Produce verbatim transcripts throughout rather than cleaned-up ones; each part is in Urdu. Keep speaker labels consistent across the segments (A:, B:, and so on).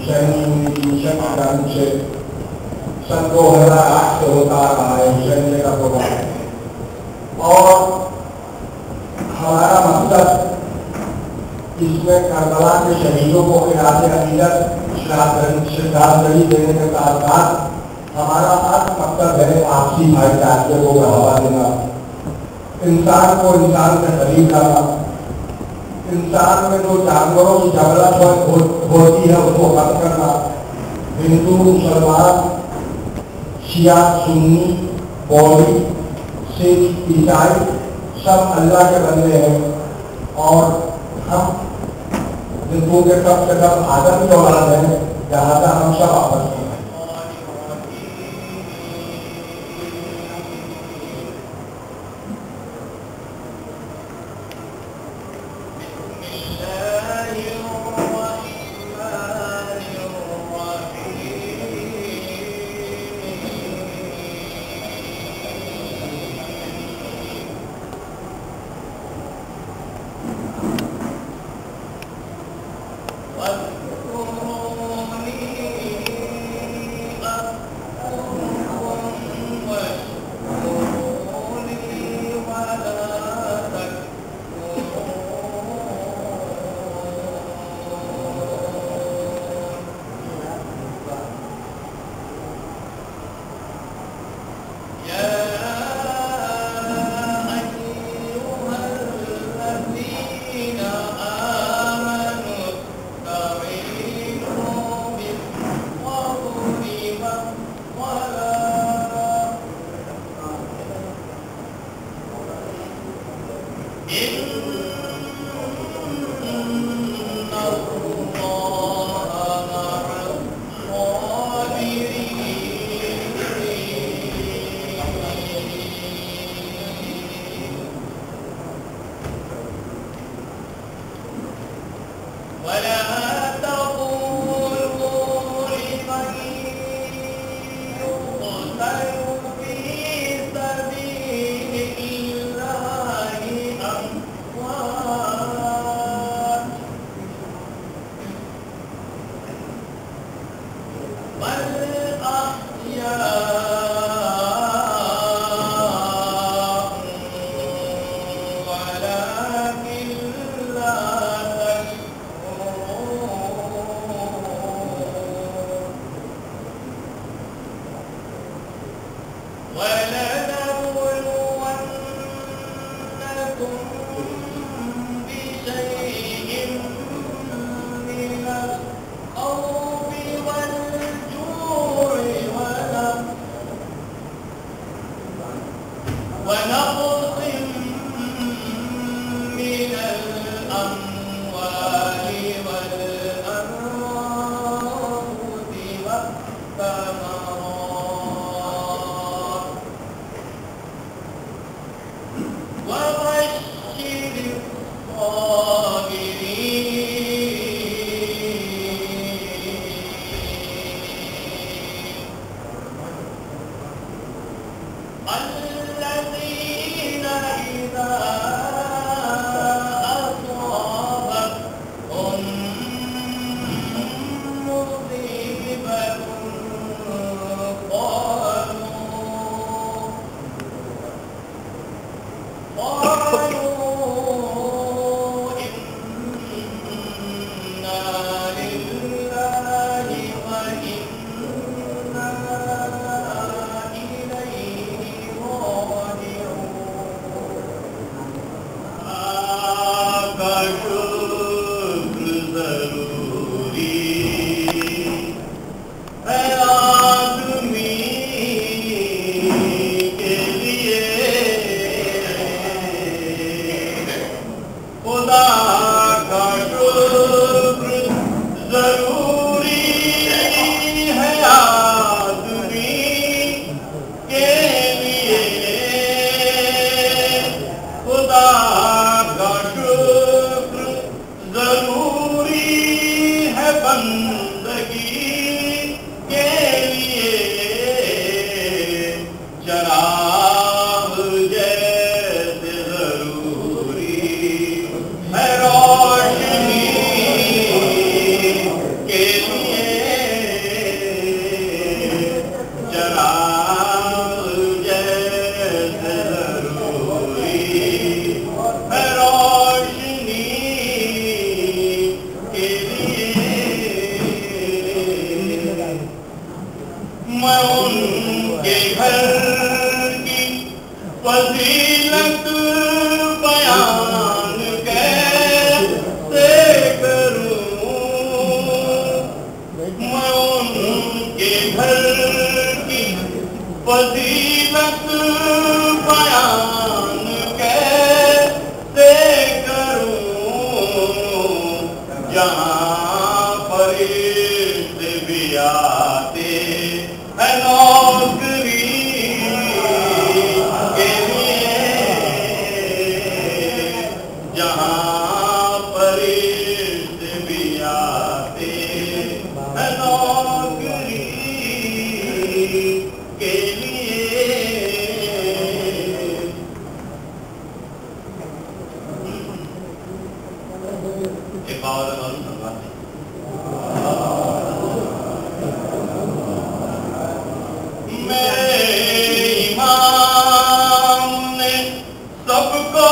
A: حسین سنی کی مشن کی جانب سے سن دو ہزار آٹھ سے ہوتا آ رہا ہے حسین کا پروگرام، اور ہمارا مقصد اس میں کربلا کے شہیدوں کو خراج عقیدت شہادت دینے کے ساتھ ساتھ ہمارا خاص مقصد ہے آپسی بھائی چارے کو بڑھاوا دینا، انسان کو انسان سے قریب لانا، انسان میں جو جانوروں کی جھگڑا ہوتی ہے اس کو کم کرنا۔ ہندو مسلمان شیعہ سنی بودھی سکھ عیسائی سب اللہ کے بندے ہیں، اور ہم ہندوؤں کے سب سے کم آدم کی اولاد ہیں، لہٰذا ہم سب آپس میں ہیں۔
B: میں ان کے گھر کی فضیلت بیان کیسے کروں، میں ان کے گھر کی فضیلت بیان کیسے کروں، جہاں فرشتے بھی آتے ہیں نوکری کے لیے، جہاں فرشتے بھی آتے ہیں نوکری کے لیے۔ ایک اور سب کو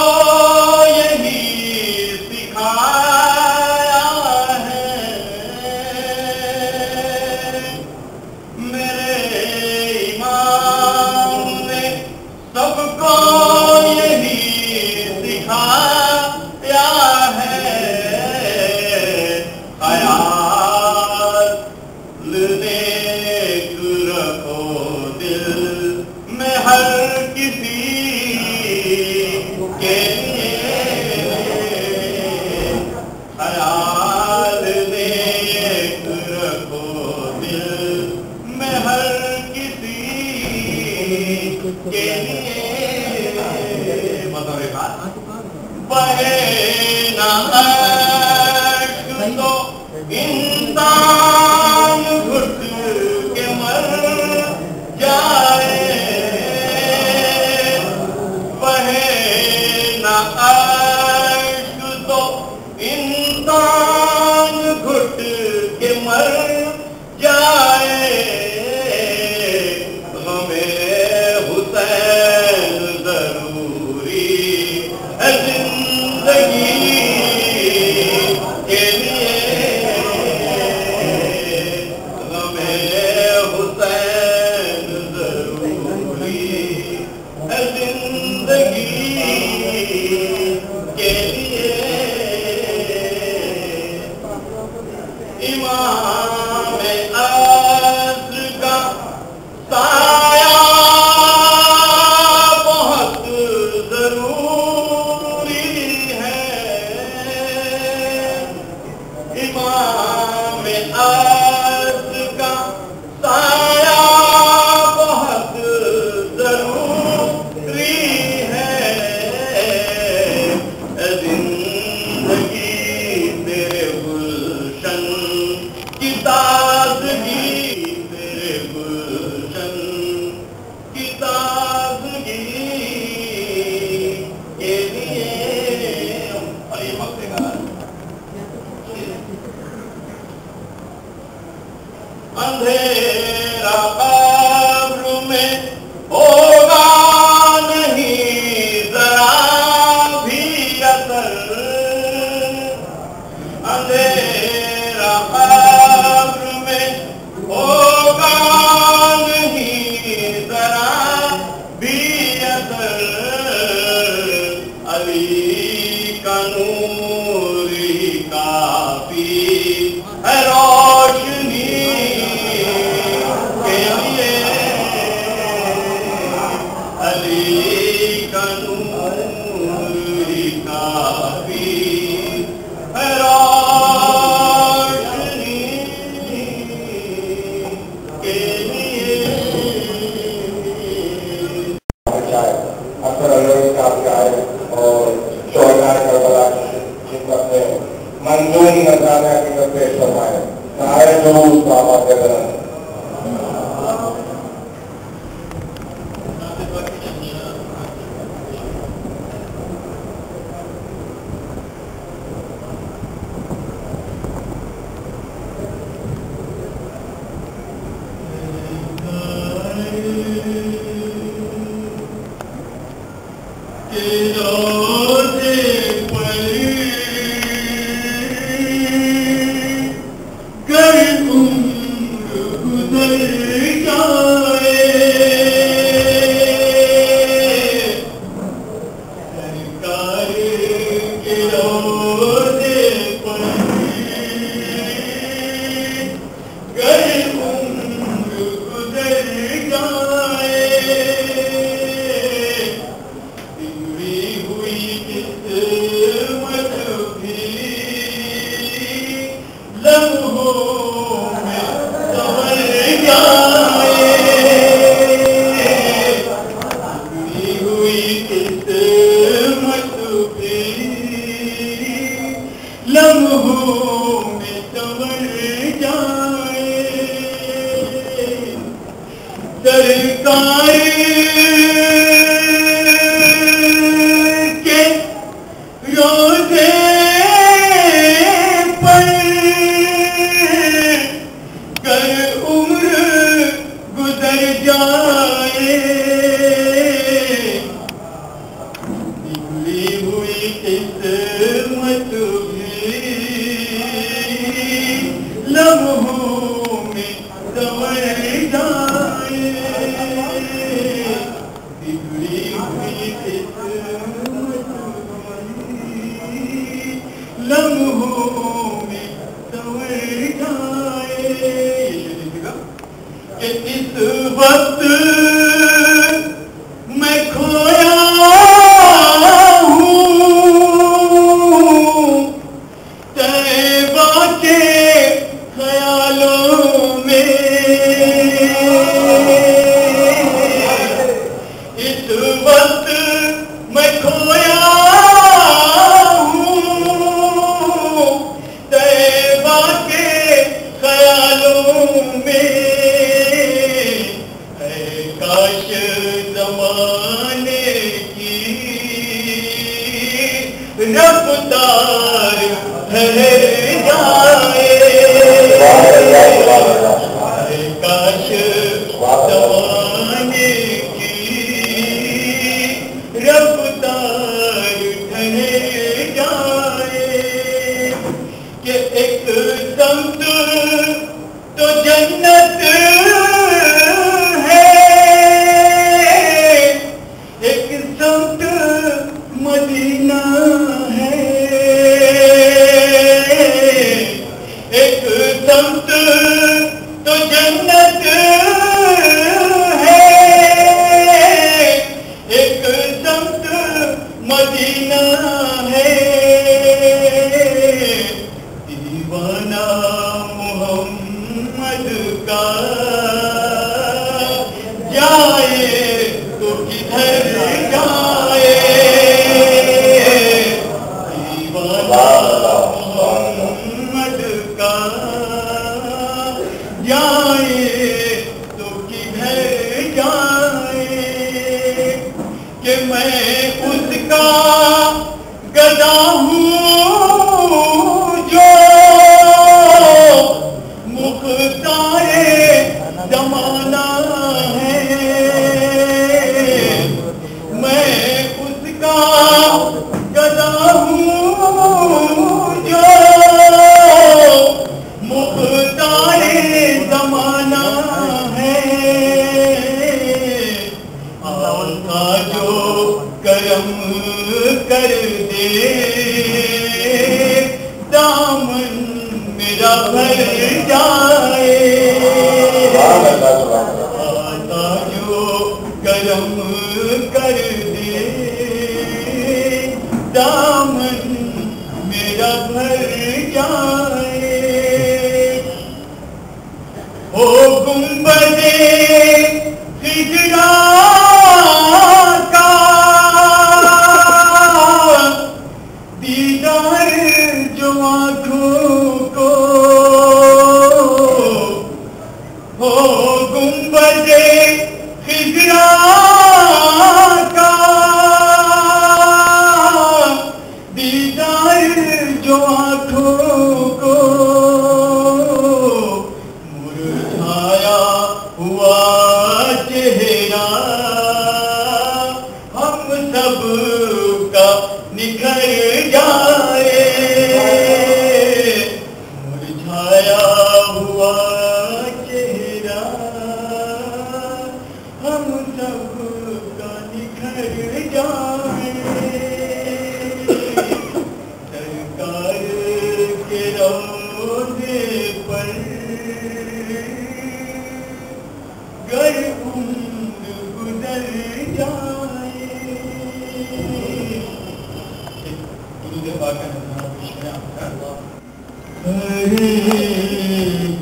B: یہی سکھایا ہے، میرے امام نے سب کو یہی سکھایا ہے، خیال نیک رکھو دل میں ہر کسی کے لیے، خیال نیک رکھو دل میں ہر کسی کے لیے، مطلب ایک بات بہے نہ عشق تو انسان گھٹ کے مر جائے، عشق تو انسان گھٹ کے مر جائے، غم حسین ضروری ہے زندگی کے لیے، غم حسین ضروری ہے زندگی کے لیے۔ امام عصر کا سایہ بہت ضروری ہے، امام عصر کا سایہ بہت ضروری ہے، زندگی تیرے گلشن کی تازگی، تیرے گلشن کی تازگی کے لیے۔ اور یہ وقت کا اندھیرا قبر میں ہوگا نہیں ذرا بھی اثر، اندھیرا قبر میں ہوگا نہیں ذرا بھی اثر، علی کا نور ہی کافی ہے روشنی کے لیے، علی کا نور ہی کافی ہے روشنی کے لیے۔
A: اکثر اللہ کا آئے اور شہدائے کربلا کی خدمت میں منظوری نذرانہ کی طرف پیش فرمائے، نعرہ درود بابا کے درن۔
B: گزر جا
C: سرکار کے روزے پر گر عمر گزر جائے بگڑی ہوئی قسمت بھی لمحوں میں سنور جائے بگڑی ہوئی قسمت لمحوں میں سنور جائے کہ اس وقت میں کھویا ہوں طیبہ کے خیالوں میں اس وقت میں کھویا ہوں طیبہ کے خیالوں میں اے کاش زمانے کی رفتار ٹھہر جائے اے کاش زمانے کی رفتار ٹھہر جائے کہ ایک سمت تو جنت ہے ایک سمت مدینہ ہے ایک سمت تو جنت ہے ایک سمت مدینہ ہے دیوانہ محمد کا جائے تو کدھر جائے دیوانہ محمد کا جائے تو کدھر جائے کہ میں اس کا گدا ہوں جو مختار زمانہ ہے میں اس کا گدا ہوں جو مختار زمانہ ہے آقا جو کرم کر دے دامن میرا بھر جائے آقا جو کرم کر دے دامن میرا بھر جائے او گنبد خضرا کا دیدار جو آنکھوں کو او گنبد خضرا کا دیدار جو آنکھوں کو مرجھایا ہوا چہرہ ہم سب کا نکھر جائے مرجھایا ہوا چہرہ ہم سب کا نکھر جائے سرکار کے روزے پر گر عمر گزر جائے درود پاک کا نظارہ پیش کریں آپ کا ہر ایک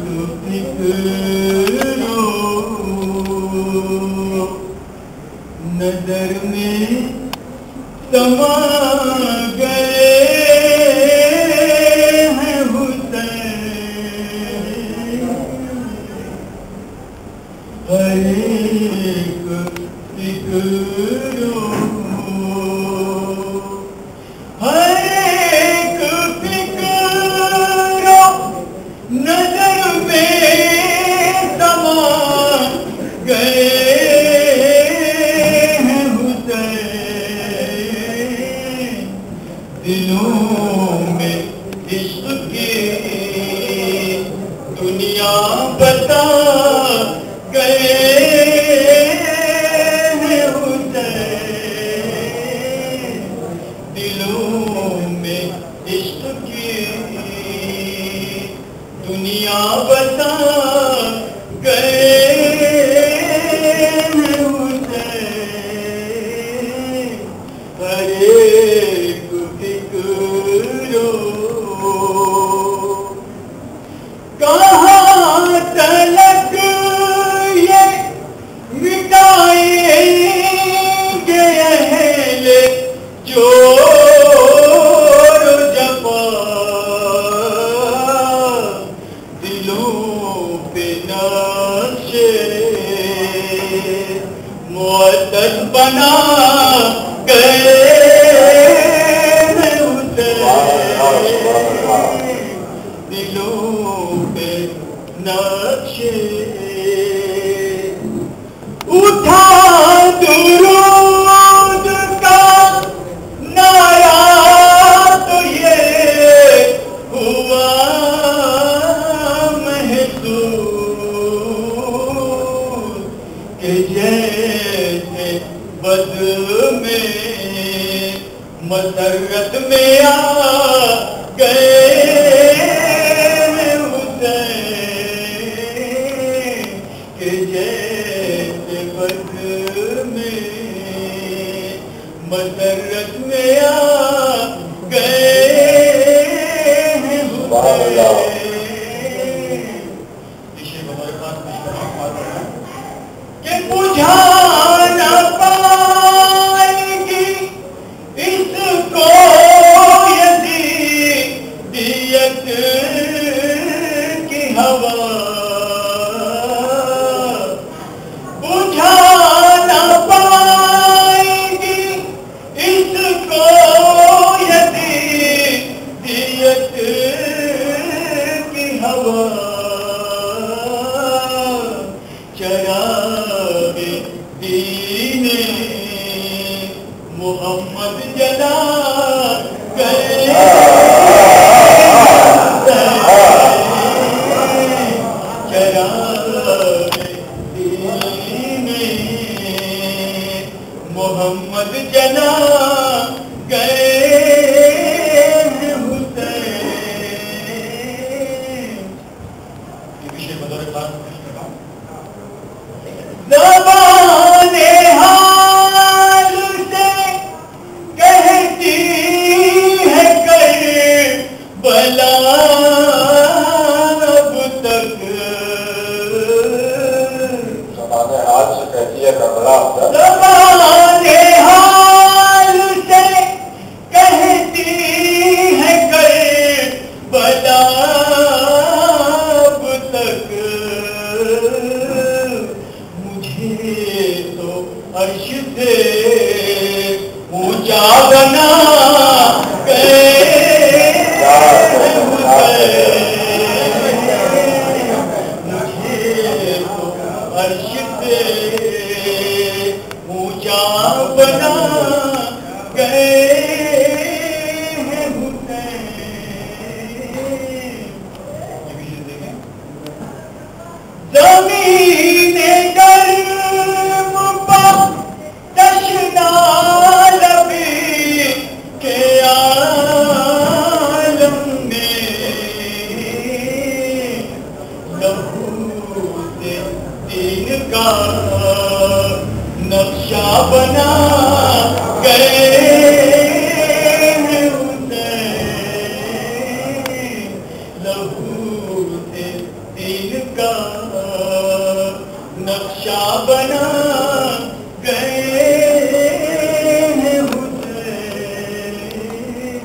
C: فکرو نظر میں سما گئے ہیں حسین دلوں میں عشق کی دنیا بتا گئے ہیں حسین، دلوں میں عشق کی دنیا بتا گئے ہیں حسین، ہر ایک فکرو کہاں تلک یہ مٹائیں گے اہل جور و جفا، دلوں پہ نقش معطل بنا گئے اٹھا درود کا نعرہ تو یہ ہوا محسوس کہ جیسے بد میں مسرت میں آ گئے مسرت میں آ گئے ہیں کہ بجھا نہ پائیں گی اس کو یزیدیت کی ہوا، بجھا نہ پائیں گی اس کو یزیدیت کی ہوا، چراغ دین محمد جلا گئے، چراغ دین محمد جلا گئے ہیں حسین، یہ وشے بدور خاص زبان حال سے کہتی ہے کربلا اب تک،
B: زبان حال سے کہتی ہے کربلا اب تک،
C: زبان حال سے کہتی ہے کربلا اب تک، تو عرش سے اونچا بنا گئے مجھے تو عرش سے اونچا بنا گئے ہیں حسین، زمین گرم پا تشنا لبی کے عالم میں لہو سے دین کا نقشہ بنا گئے ہیں حسین، لہو سے دین کا نقشہ بنا گئے ہیں حسین،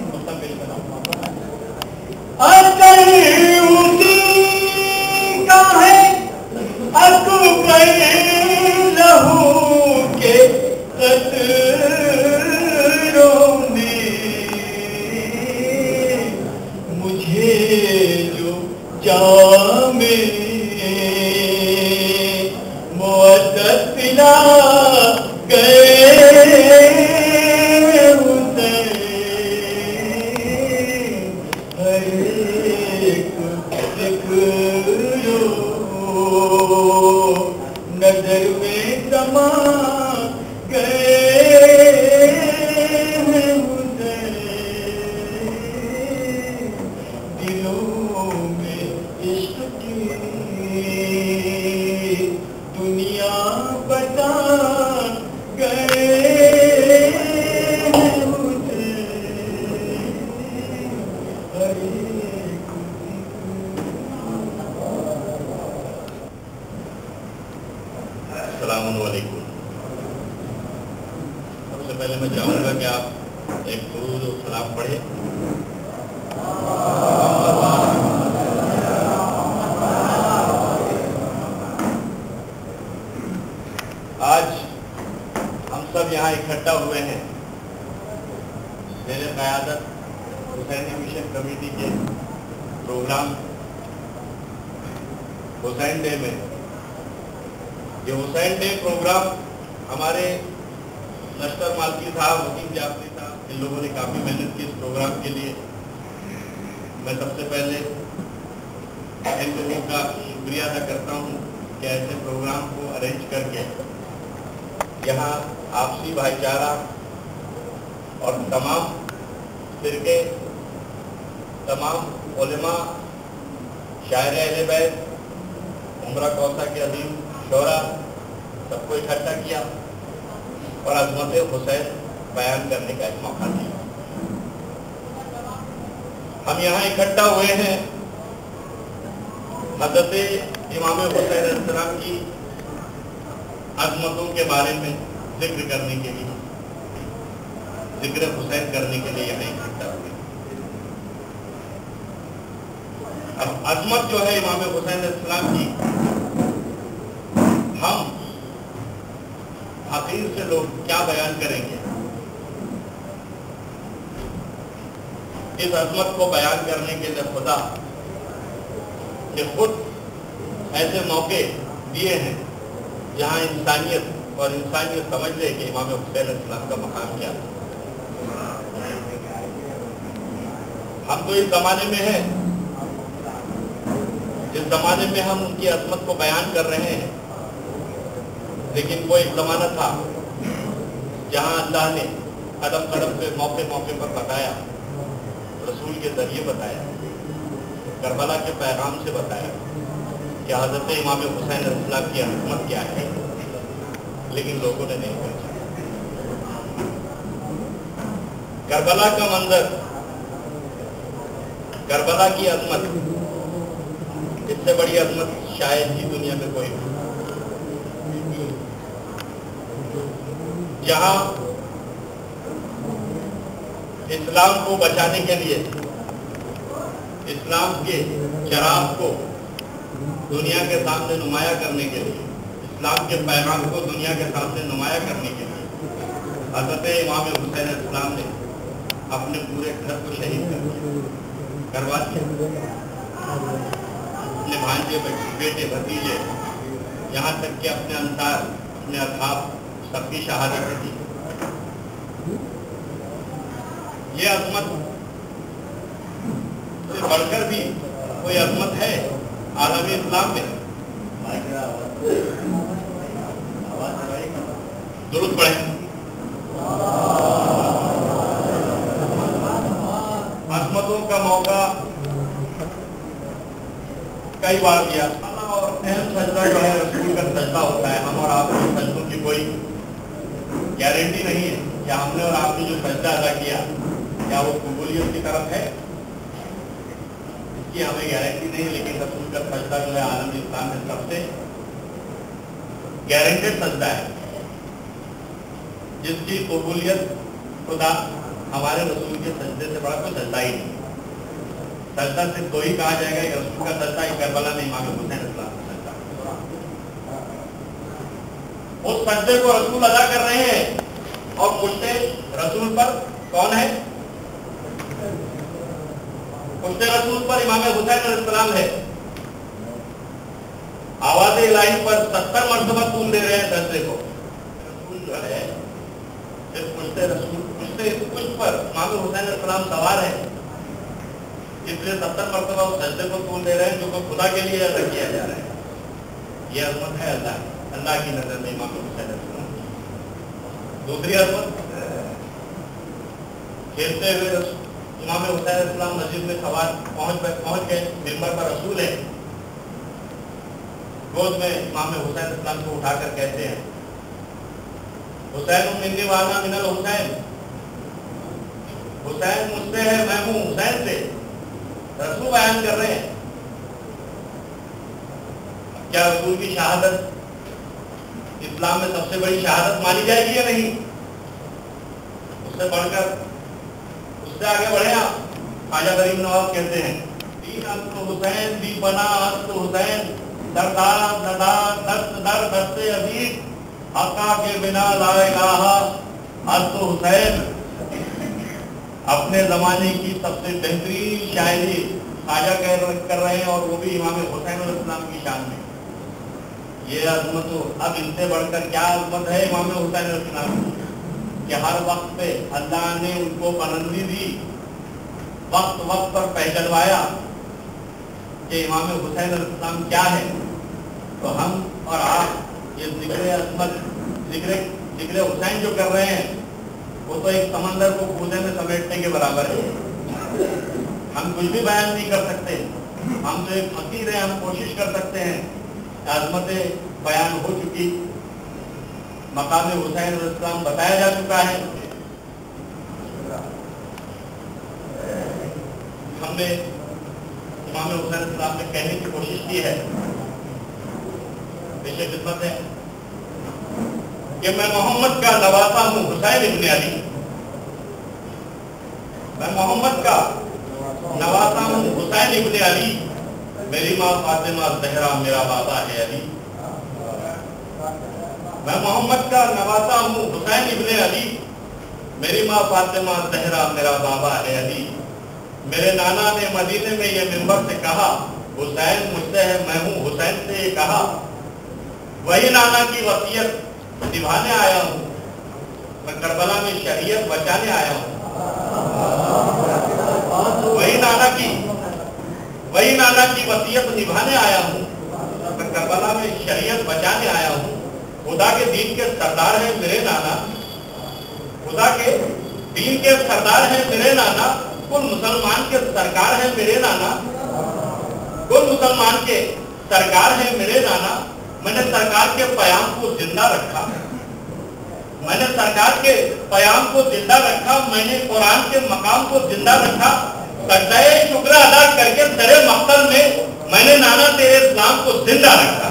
C: اثر اسی کا ہے اکبر बतला गए उसे हर एक जिक्रो नजर में समा गए उसे दिलों में इश्क की दुनिया बता गए मुझे हर एक
B: अस्सलामुअलैकुम। सबसे पहले मैं चाहूँगा कि आप एक दुरूद और सलाम पढ़े। आज हम सब यहाँ इकट्ठा हुए हैं ज़ेरे क़यादत हुसैनी मिशन कमेटी के प्रोग्राम हुसैन डे में। ये हुसैन डे प्रोग्राम हमारे नश्तर मालकी साहब, वकील जाफरी साहब, इन लोगों ने काफ़ी मेहनत की इस प्रोग्राम के लिए। मैं सबसे पहले इन लोगों का शुक्रिया अदा करता हूँ कि ऐसे प्रोग्राम को अरेंज करके यहाँ आपसी भाईचारा और तमाम फिरके, तमाम उलेमा, शायर अहले बैत, उमरा कौसा के अजीम शोरा सबको इकट्ठा किया और अज़मत हुसैन बयान करने का एक मौका दिया। हम यहाँ इकट्ठा हुए हैं हज़रत इमाम हुसैन अलैहिस्सलाम की अज़मतों के बारे में जिक्र करने के लिए, जिक्र हुसैन करने के लिए यहाँ इकट्ठा हुए। अब अज़मत जो है इमाम हुसैन अलैहिस्सलाम की, हम हकीर से लोग क्या बयान करेंगे। इस अज़मत को बयान करने के लिए खुदा के खुद ऐसे मौके दिए हैं जहाँ इंसानियत और इंसानियत समझ ले कि इमाम हुसैन अलैहिस्सलाम का मकाम क्या है। हम तो इस जमाने में हैं, जिस जमाने में हम उनकी अज़मत को बयान कर रहे हैं, लेकिन वो एक ज़माना था जहाँ अल्लाह ने कदम कदम पे मौके मौके पर बताया, रसूल के जरिए बताया, करबला के पैगाम से बताया कि हज़रत इमाम हुसैन अलैहिस्सलाम की अज़मत क्या है, लेकिन लोगों ने नहीं पहुंचा। करबला का मंजर, करबला की अज़मत, इससे बड़ी अज़मत शायद ही दुनिया में कोई हो। जहां इस्लाम को बचाने के लिए, इस्लाम के चराग को दुनिया के सामने नुमाया करने के लिए, इस्लाम के पैगाम को दुनिया के सामने नुमाया करने के लिए हज़रत इमाम हुसैन अलैहिस्सलाम ने अपने पूरे घर को शहीद कर दिया, करवा दिया। अपने भांजे, बेटे, भतीजे, यहाँ तक कि अपने अंसार, अपने असहाब, सबकी शहादत दी। ये अज़मत से बढ़कर भी कोई अज़मत है आलमी इस्लाम में? दुरूद पढ़े। अज़मतों का मौका कई बार दिया और अहम सजदा जो है रसूल का सजदा होता है। हम और आपके सजदों की कोई गारंटी नहीं है कि हमने और आपने जो सजदा अदा किया क्या वो कबूलियत की तरफ है, इसकी हमें गारंटी नहीं, लेकिन रसूल का सजदा जो है आलम इस्लाम में सबसे गारंटेड सजदा है, जिसकी कबूलियत खुदा हमारे रसूल के सजदे से बड़ा कोई सजदा ही नहीं। सजदा सिर्फ दो ही कहा जाएगा, एक रसूल का सजदा, एक करबला में इमाम हुसैन अलैहिस्सलाम का सजदा। उस सजदे को रसूल अदा कर रहे हैं और पुश्ते रसूल पर कौन है? पुश्ते रसूल पर इमाम हुसैन अलैहिस्सलाम है। आवाज इलाही पर सत्तर मरतबा तूल दे रहे हैं सजदे को। रसूल जो है सिर्फ पुश्ते रसूल पुश्ते पुष्ट पर इमाम हुसैन अलैहिस्सलाम सवार है, इसलिए सत्तर मरतबा उस सजदे को तूल दे रहे हैं जो कि खुदा के लिए अदा किया जा रहा है। ये अजमत है अल्लाह अल्लाह की नजर में इमाम हुसैन अलैहिस्सलाम। दूसरी अजमत, खेलते हुए इमाम हुसैन अलैहिस्सलाम मस्जिद में सवार पहुंच पहुंच गए, मिंबर पर रसूल है, गोद में इमाम हुसैन अलैहिस्सलाम को उठाकर कहते हैं हुसैन मिन्नी व अना मिनल हुसैन, हुसैन मुझसे है मैं हूं हुसैन से। रसूल बयान कर रहे हैं। क्या रसूल की शहादत इस्लाम में सबसे बड़ी शहादत मानी जाएगी या नहीं? उससे बढ़कर उससे आगे बढ़े आप। ख्वाजा गरीब नवाज कहते हैं दीन अस्त हुसैन दी बना अस्त हुसैन दरदार दरदार दस्त दर दस्ते अजीज हका के बिना ला इलाहा अस्त हुसैन। अपने जमाने की सबसे बेहतरीन शायरी ख्वाजा कह कर रहे हैं और वो भी इमाम हुसैन अलैहिस्सलाम की शान में। ये अजमत हो, अब इनसे बढ़कर क्या अजमत है इमाम हुसैन अलैहिस्सलाम की कि हर वक्त पे अल्लाह ने उनको बुलंदी दी, वक्त वक्त पर पहचानवाया कि इमाम हुसैन अलैहिस्सलाम क्या है। तो हम और आप ये जिक्र अजमत जिक्र जिक्र हुसैन जो कर रहे हैं वो तो एक समंदर को कूदे में समेटने के बराबर है। हम कुछ भी बयान नहीं कर सकते, हम तो एक फकीर हैं, हम कोशिश कर सकते हैं। अजमतें बयान हो चुकी, मकाम हुसैन अलैहिस्सलाम बताया जा चुका है। हमने इमाम हुसैन अलैहिस्सलाम ने कहने की कोशिश की है, पेशे खिदमत है कि मैं मोहम्मद का नवासा हूं हुसैन इब्न अली, मैं मोहम्मद का नवासा हूं हुसैन इब्न अली, मेरी माँ फातिमा ज़हरा मेरा बाबा है अली। मैं मोहम्मद का नवासा हूं हुसैन इब्न अली, मेरी माँ फातिमा ज़हरा मेरा बाबा है अली। मेरे नाना ने मदीने में ये मिंबर से कहा हुसैन मुझसे है मैं हूं हुसैन से ये कहा। वही नाना की वसीयत निभाने आया हूँ, मैं करबला में शरीयत बचाने आया हूँ। वही नाना की वही नाना की वसीयत निभाने आया हूँ, मैं करबला में शरीयत बचाने आया हूँ। खुदा के दीन के सरदार हैं मेरे नाना, खुदा के दीन के सरदार हैं मेरे नाना, कुल मुसलमान के सरकार हैं मेरे नाना, कुल मुसलमान के सरकार हैं मेरे नाना। मैंने सरकार के पयाम को जिंदा रखा, मैंने सरकार के पयाम को जिंदा रखा, मैंने कुरान के मकाम को जिंदा रखा। सजदाए शुक्र अदा करके सरे मक्तल में मैंने नाना तेरे इस्लाम को जिंदा रखा।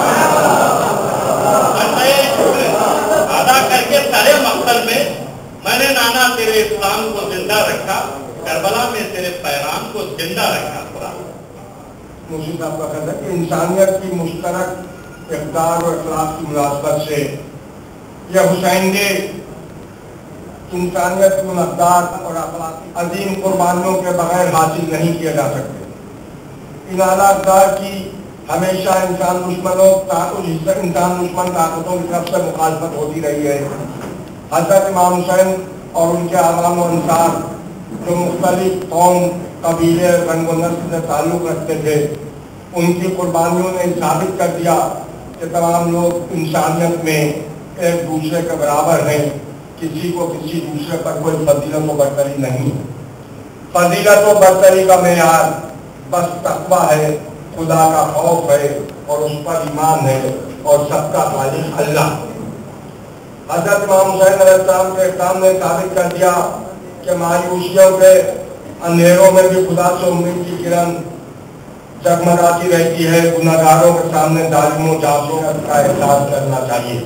B: सजदाए शुक्र अदा करके सरे मक्तल में मैंने नाना तेरे इस्लाम को जिंदा रखा, करबला में तेरे पैगाम को जिंदा रखा।
A: मुझे आपका कहना है कि इंसानियत की मुश्तरक इक़्तिदार और इखलास की मुनासबत से यह हुसैन डे इंसानियत की मकदार और अखलाकी अजीम कुर्बानियों के बगैर हासिल नहीं किया जा सकते। इन आला अक़दार की हमेशा इंसान दुश्मनों इंसान दुश्मन ताकतों की तरफ से मुखालफत होती रही है। हज़रत इमाम हुसैन और उनके आवाम और अंसार जो मुख्तलिफ कौम कबीले रंग व नस्ल से ताल्लुक़ रखते थे, उनकी कुर्बानियों ने साबित कर दिया कि तमाम लोग इंसानियत में एक दूसरे के बराबर हैं, किसी को किसी दूसरे पर कोई फजीलत व बरतरी नहीं। फजीलत व बरतरी का मेयार बस तक़वा है, खुदा का खौफ है और उस पर ईमान है और सबका खालिक अल्लाह। हज़रत इमाम हुसैन अलैहिस्सलाम के इक़दाम ने साबित कर दिया कि मायूसियों के अंधेरों में भी खुदा से उम्मीद की किरण जगमगाती रहती है। गुनाहगारों के सामने जालिमों जासूसों का एहसास करना चाहिए,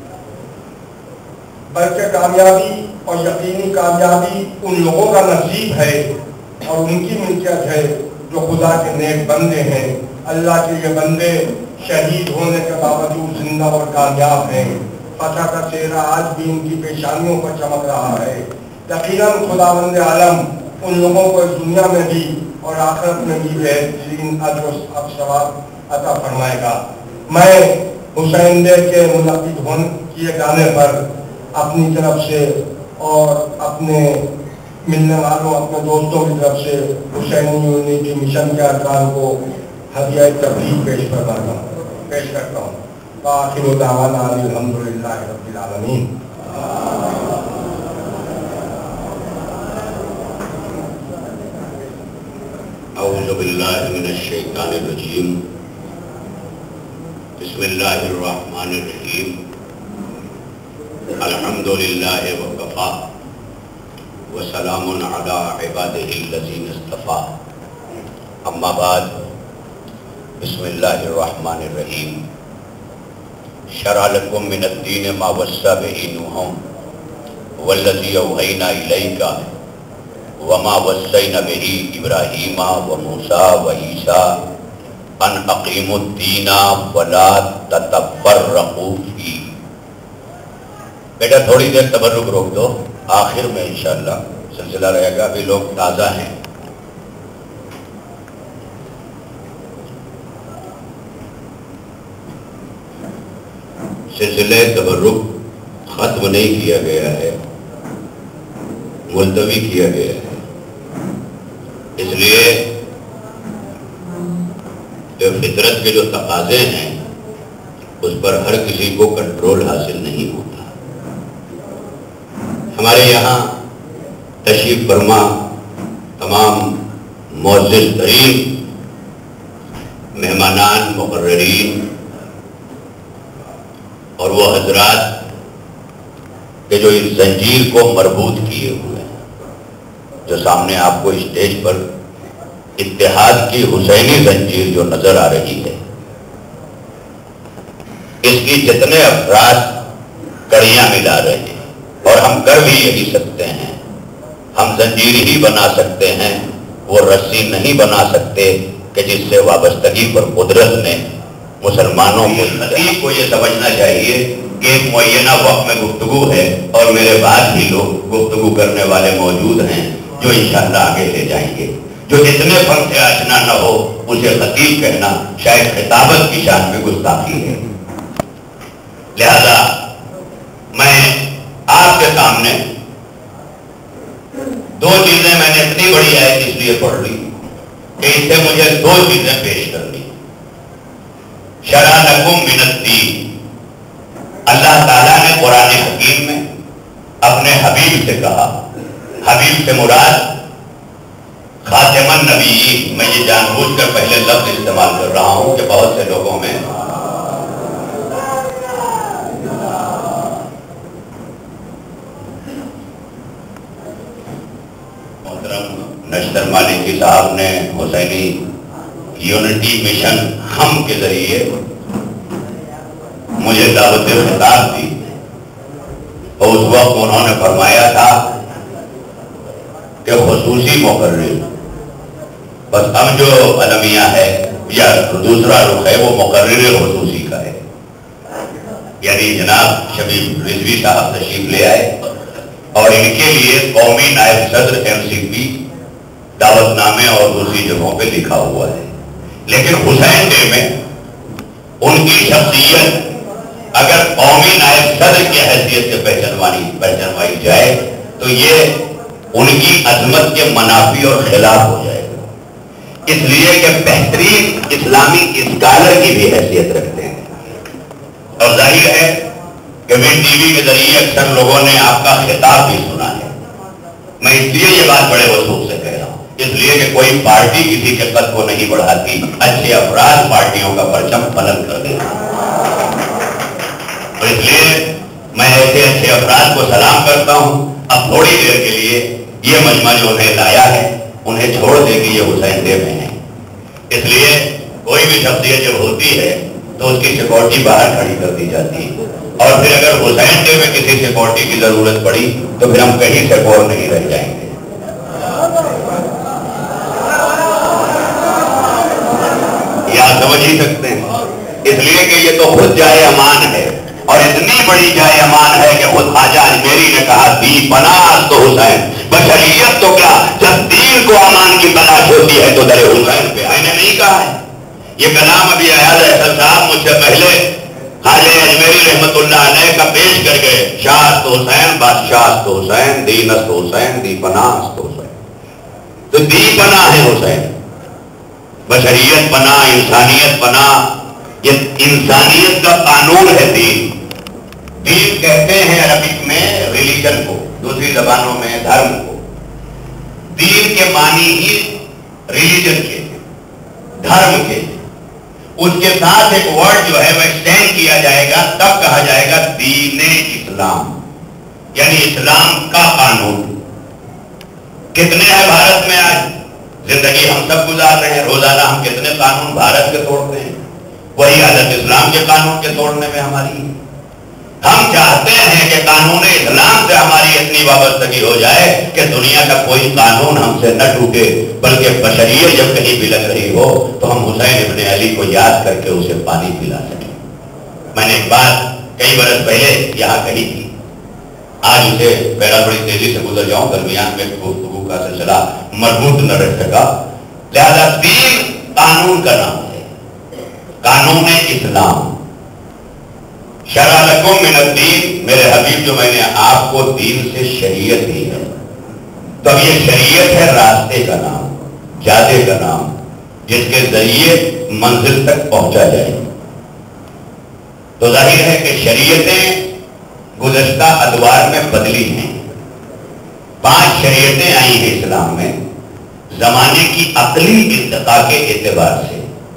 A: बल्कि कामयाबी और यकीनी कामयाबी उन लोगों का नसीब है और उनकी मिल्कियत है जो खुदा के नेक बंदे हैं। अल्लाह के ये बंदे शहीद होने के बावजूद जिंदा और कामयाब हैं। फतह का चेहरा आज भी उनकी पेशानियों पर चमक रहा है। यकीनन खुदावंद आलम उन लोगों को इस दुनिया में भी और आखिरत में भी बेहतरीन अजर और सवाब अता फरमाएगा। میں حسین ڈے کے منعقد ہونے کیے جانے پر اپنی طرف سے اور اپنے ملنے والوں اپنے دوستوں کی طرف سے حسینی یونٹی مشن کے ارکان کو ہدیہ تبریک پیش کرتا ہوں پیش کرتا ہوں آخر دعوانا الحمدللہ رب العالمین.
D: اعوذ باللہ من الشیطان الرجیم. بسم اللہ الرحمن الرحیم. الحمدللہ وکفا وسلام علی عبادہ الذین اصطفیٰ. اما بعد. بسم اللہ الرحمن الرحیم. شرع لکم من الدین ما وصی بہ نوحا والذی اوحینا الیک وما وصینا بہ ابراہیم وموسیٰ وعیسیٰ ان اقیموا الدین ولا تتفرقوا فیہ. بیٹا تھوڑی دیر تبرک روک دو، آخر میں انشاءاللہ سلسلہ رہے گا. ابھی لوگ تازہ ہیں. سلسلہ تبرک ختم نہیں کیا گیا ہے، ملتوی کیا گیا ہے. اس لیے جو فطرت کے جو تقاضے ہیں اس پر ہر کسی کو کنٹرول حاصل نہیں ہوتا. ہمارے یہاں تشریف فرما تمام معزز ترین مہمانان، مقررین اور وہ حضرات کہ جو اس زنجیر کو مربوط کیے ہوئے ہیں، جو سامنے آپ کو اسٹیج پر اتحاد کی حسینی زنجیر جو نظر آ رہی ہے، اس کی جتنے افراد کڑیاں ملا رہے ہیں، اور ہم کر بھی یہی سکتے ہیں. ہم زنجیر ہی بنا سکتے ہیں، وہ رسی نہیں بنا سکتے کہ جس سے وابستگی پر قدرت نے مسلمانوں کو. خطیب کو یہ سمجھنا چاہیے کہ ایک معینہ وقت میں گفتگو ہے اور میرے بعد بھی لوگ گفتگو کرنے والے موجود ہیں جو انشاءاللہ آگے لے جائیں گے. جو اتنے فن سے آشنا نہ ہو اسے خطیب کہنا شاید خطابت کی شان میں گستاخی ہے. لہذا میں آپ کے سامنے دو چیزیں، میں نے اتنی بڑی آیت اس لیے پڑھ لی کہ اس سے مجھے دو چیزیں پیش کرنی. شرع لکم من الدین، اللہ تعالیٰ نے قرآن حکیم میں اپنے حبیب سے کہا. حبیب سے مراد خاتم النبیین. میں یہ جان بوجھ کر پہلے لفظ استعمال کر رہا ہوں کہ بہت سے لوگوں میں محترم نشتر مالکی صاحب نے حسینی یونٹی مشن ہم کے ذریعے مجھے دعوت خطاب دی، اور اس وقت انہوں نے فرمایا تھا کہ خصوصی مقرر، بس اب جو المیہ ہے یا دوسرا رخ ہے وہ مقرر خصوصی کا ہے. یعنی جناب شبیب رضوی صاحب تشریف لے آئے اور ان کے لیے قومی نائب صدر ایم سی پی دعوت نامے اور دوسری جگہوں پہ لکھا ہوا ہے. لیکن حسین ڈے میں ان کی شخصیت اگر قومی نائب صدر کی حیثیت سے پہچانوائی پہچانوائی جائے تو یہ ان کی عظمت کے منافی اور خلاف ہو جائے گا. اس لیے کہ بہترین اسلامی اسکالر کی بھی حیثیت رکھتے ہیں. اور ظاہر ہے کہ میں ٹی وی کے ذریعے اکثر لوگوں نے آپ کا خطاب بھی سنا ہے. میں اس لیے یہ بات بڑے وضوح سے کہہ رہا ہوں، اس لیے کہ کوئی پارٹی کسی کے قد کو نہیں بڑھاتی، اچھے افراد پارٹیوں کا پرچم بلند کر دیتے ہیں. اور اس لیے میں ایسے اچھے افراد کو سلام کرتا ہوں. اب تھوڑی دیر کے لیے یہ مجمع جو انہیں لایا ہے انہیں چھوڑ دے کہ یہ حسین ڈے میں ہے. اس لیے کوئی بھی شخصیت جب ہوتی ہے تو اس کی سیکورٹی باہر کھڑی کر دی جاتی ہے، اور پھر اگر حسین ڈے میں کسی سیکورٹی کی ضرورت پڑی تو پھر ہم کہیں سیکور نہیں رہ جائیں گے. یا سمجھ ہی سکتے ہیں. اس لیے کہ یہ تو خود جائے امان ہے، اور اتنی بڑی جائے امان ہے کہ خود خواجہ اجمیری نے کہا دی پناہ تو حسین، بشریت تو کیا جب دین کو امان کی تلاش ہوتی ہے تو در حسین پہ. میں نے نہیں کہا ہے یہ کلام ابھی ایاز احسن صاحب مجھ سے پہلے خواجہ اجمیری رحمت اللہ علیہ کا پیش کر گئے. شاست حسین بادشاہ حسین دینست حسین دی پناہ حسین. تو دی پناہ ہے حسین، بشریت پناہ، انسانیت پناہ. یہ انسانیت کا قانون ہے دین. دین کہتے ہیں عربک میں ریلیجن کو، دوسری زبانوں میں دھرم کو. دین کے معنی ہی ریلیجن کے، دھرم کے. اس کے ساتھ ایک ورڈ جو ہے وہ ایکسٹینڈ کیا جائے گا، تب کہا جائے گا دین اسلام، یعنی اسلام کا قانون. کتنے ہیں بھارت میں آج؟ زندگی ہم سب گزار رہے ہیں، روزانہ ہم کتنے قانون بھارت کے توڑتے ہیں. وہی عادت اسلام کے قانون کے توڑنے میں ہماری. ہم چاہتے ہیں کہ قانون اسلام سے ہماری اتنی وابستگی ہو جائے کہ دنیا کا کوئی قانون ہم سے نہ ٹوٹے، بلکہ بشریت جب کہیں بھی لگ رہی ہو تو ہم حسین ابن علی کو یاد کر کے اسے پانی پلا سکیں. میں نے ایک بات کئی برس پہلے یہاں کہی تھی، آج اسے میرا بڑی تیزی سے گزر جاؤں، درمیان میں گفتگو کا سلسلہ مربوط نہ رہ سکا. لہذا دین قانون کا نام ہے، قانون اسلام. شرع لکم من الدین، میرے حبیب جو میں نے آپ کو دین سے شریعت دی ہے. تو اب یہ شریعت ہے راستے کا نام، جادے کا نام، جس کے ذریعے منزل تک پہنچا جائے. تو ظاہر ہے کہ شریعتیں گزشتہ ادوار میں بدلی ہیں. پانچ شریعتیں آئی ہیں اسلام میں زمانے کی عقلی ارتقاء کے اعتبار سے.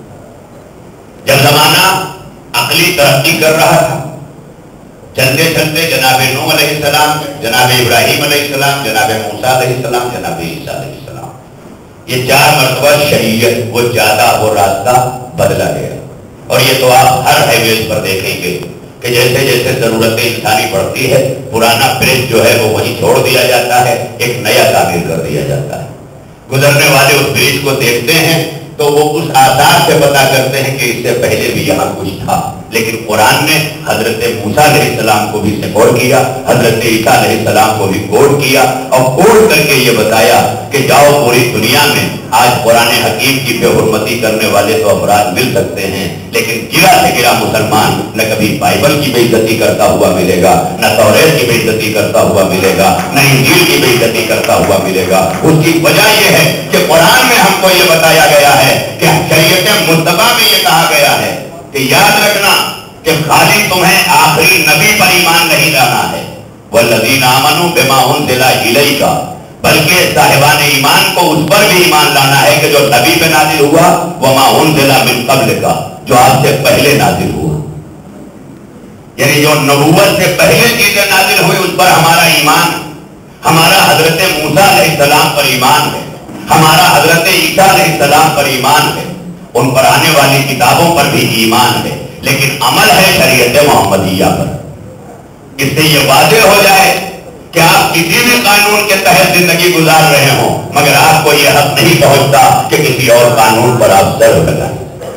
D: جب زمانہ عقلی ترقی کر رہا تھا، چلتے چلتے جناب نوح علیہ السلام، جناب ابراہیم علیہ السلام، جناب موسیٰ علیہ السلام، جناب عیسیٰ علیہ السلام، یہ چار مرتبہ شریعت وہ زیادہ وہ راستہ بدلا گیا. اور یہ تو آپ ہر ہائی ویز پر دیکھیں گے کہ جیسے جیسے ضرورت انسانی بڑھتی ہے، پرانا برج جو ہے وہ وہیں چھوڑ دیا جاتا ہے، ایک نیا تعمیر کر دیا جاتا ہے. گزرنے والے اس برج کو دیکھتے ہیں تو وہ اس آثار سے پتا کرتے ہیں کہ اس سے پہلے بھی یہاں کچھ تھا. لیکن قرآن نے حضرت موسیٰ علیہ السلام کو بھی سپورٹ کیا، حضرت عیسیٰ علیہ السلام کو بھی کوڈ کیا، اور کوڈ کر کے یہ بتایا کہ جاؤ پوری دنیا میں آج قرآن حکیم کی بے حرمتی کرنے والے تو افراد مل سکتے ہیں، لیکن گرا سے گرا مسلمان نہ کبھی بائبل کی بے عزتی کرتا ہوا ملے گا، نہ توریت کی بے عزتی کرتا ہوا ملے گا، نہ انجیل کی بے عزتی کرتا ہوا ملے گا. اس کی وجہ یہ ہے کہ قرآن میں ہم کو یہ بتایا گیا ہے کہ شریعت مصطفیٰ میں یہ کہا گیا ہے کہ یاد رکھنا کہ خالی تمہیں آخری نبی پر ایمان نہیں لانا ہے، والذین آمنوا بما انزل الیک، بلکہ صاحبان ایمان کو اس پر بھی ایمان لانا ہے کہ جو نبی پہ نازل ہوا، وما انزل من قبل کا، جو آپ سے پہلے نازل ہوا. یعنی جو نبوت سے پہلے چیزیں نازل ہوئی اس پر ہمارا ایمان. ہمارا حضرت موسیٰ علیہ السلام پر ایمان ہے، ہمارا حضرت عیسیٰ علیہ السلام پر ایمان ہے، ان پر آنے والی کتابوں پر بھی ایمان ہے، لیکن عمل ہے شریعت محمدیہ پر. اس سے یہ واضح ہو جائے کہ آپ کسی بھی قانون کے تحت زندگی گزار رہے ہوں، مگر آپ کو یہ حق نہیں پہنچتا کہ کسی اور قانون پر آپ ضرب لگائیں.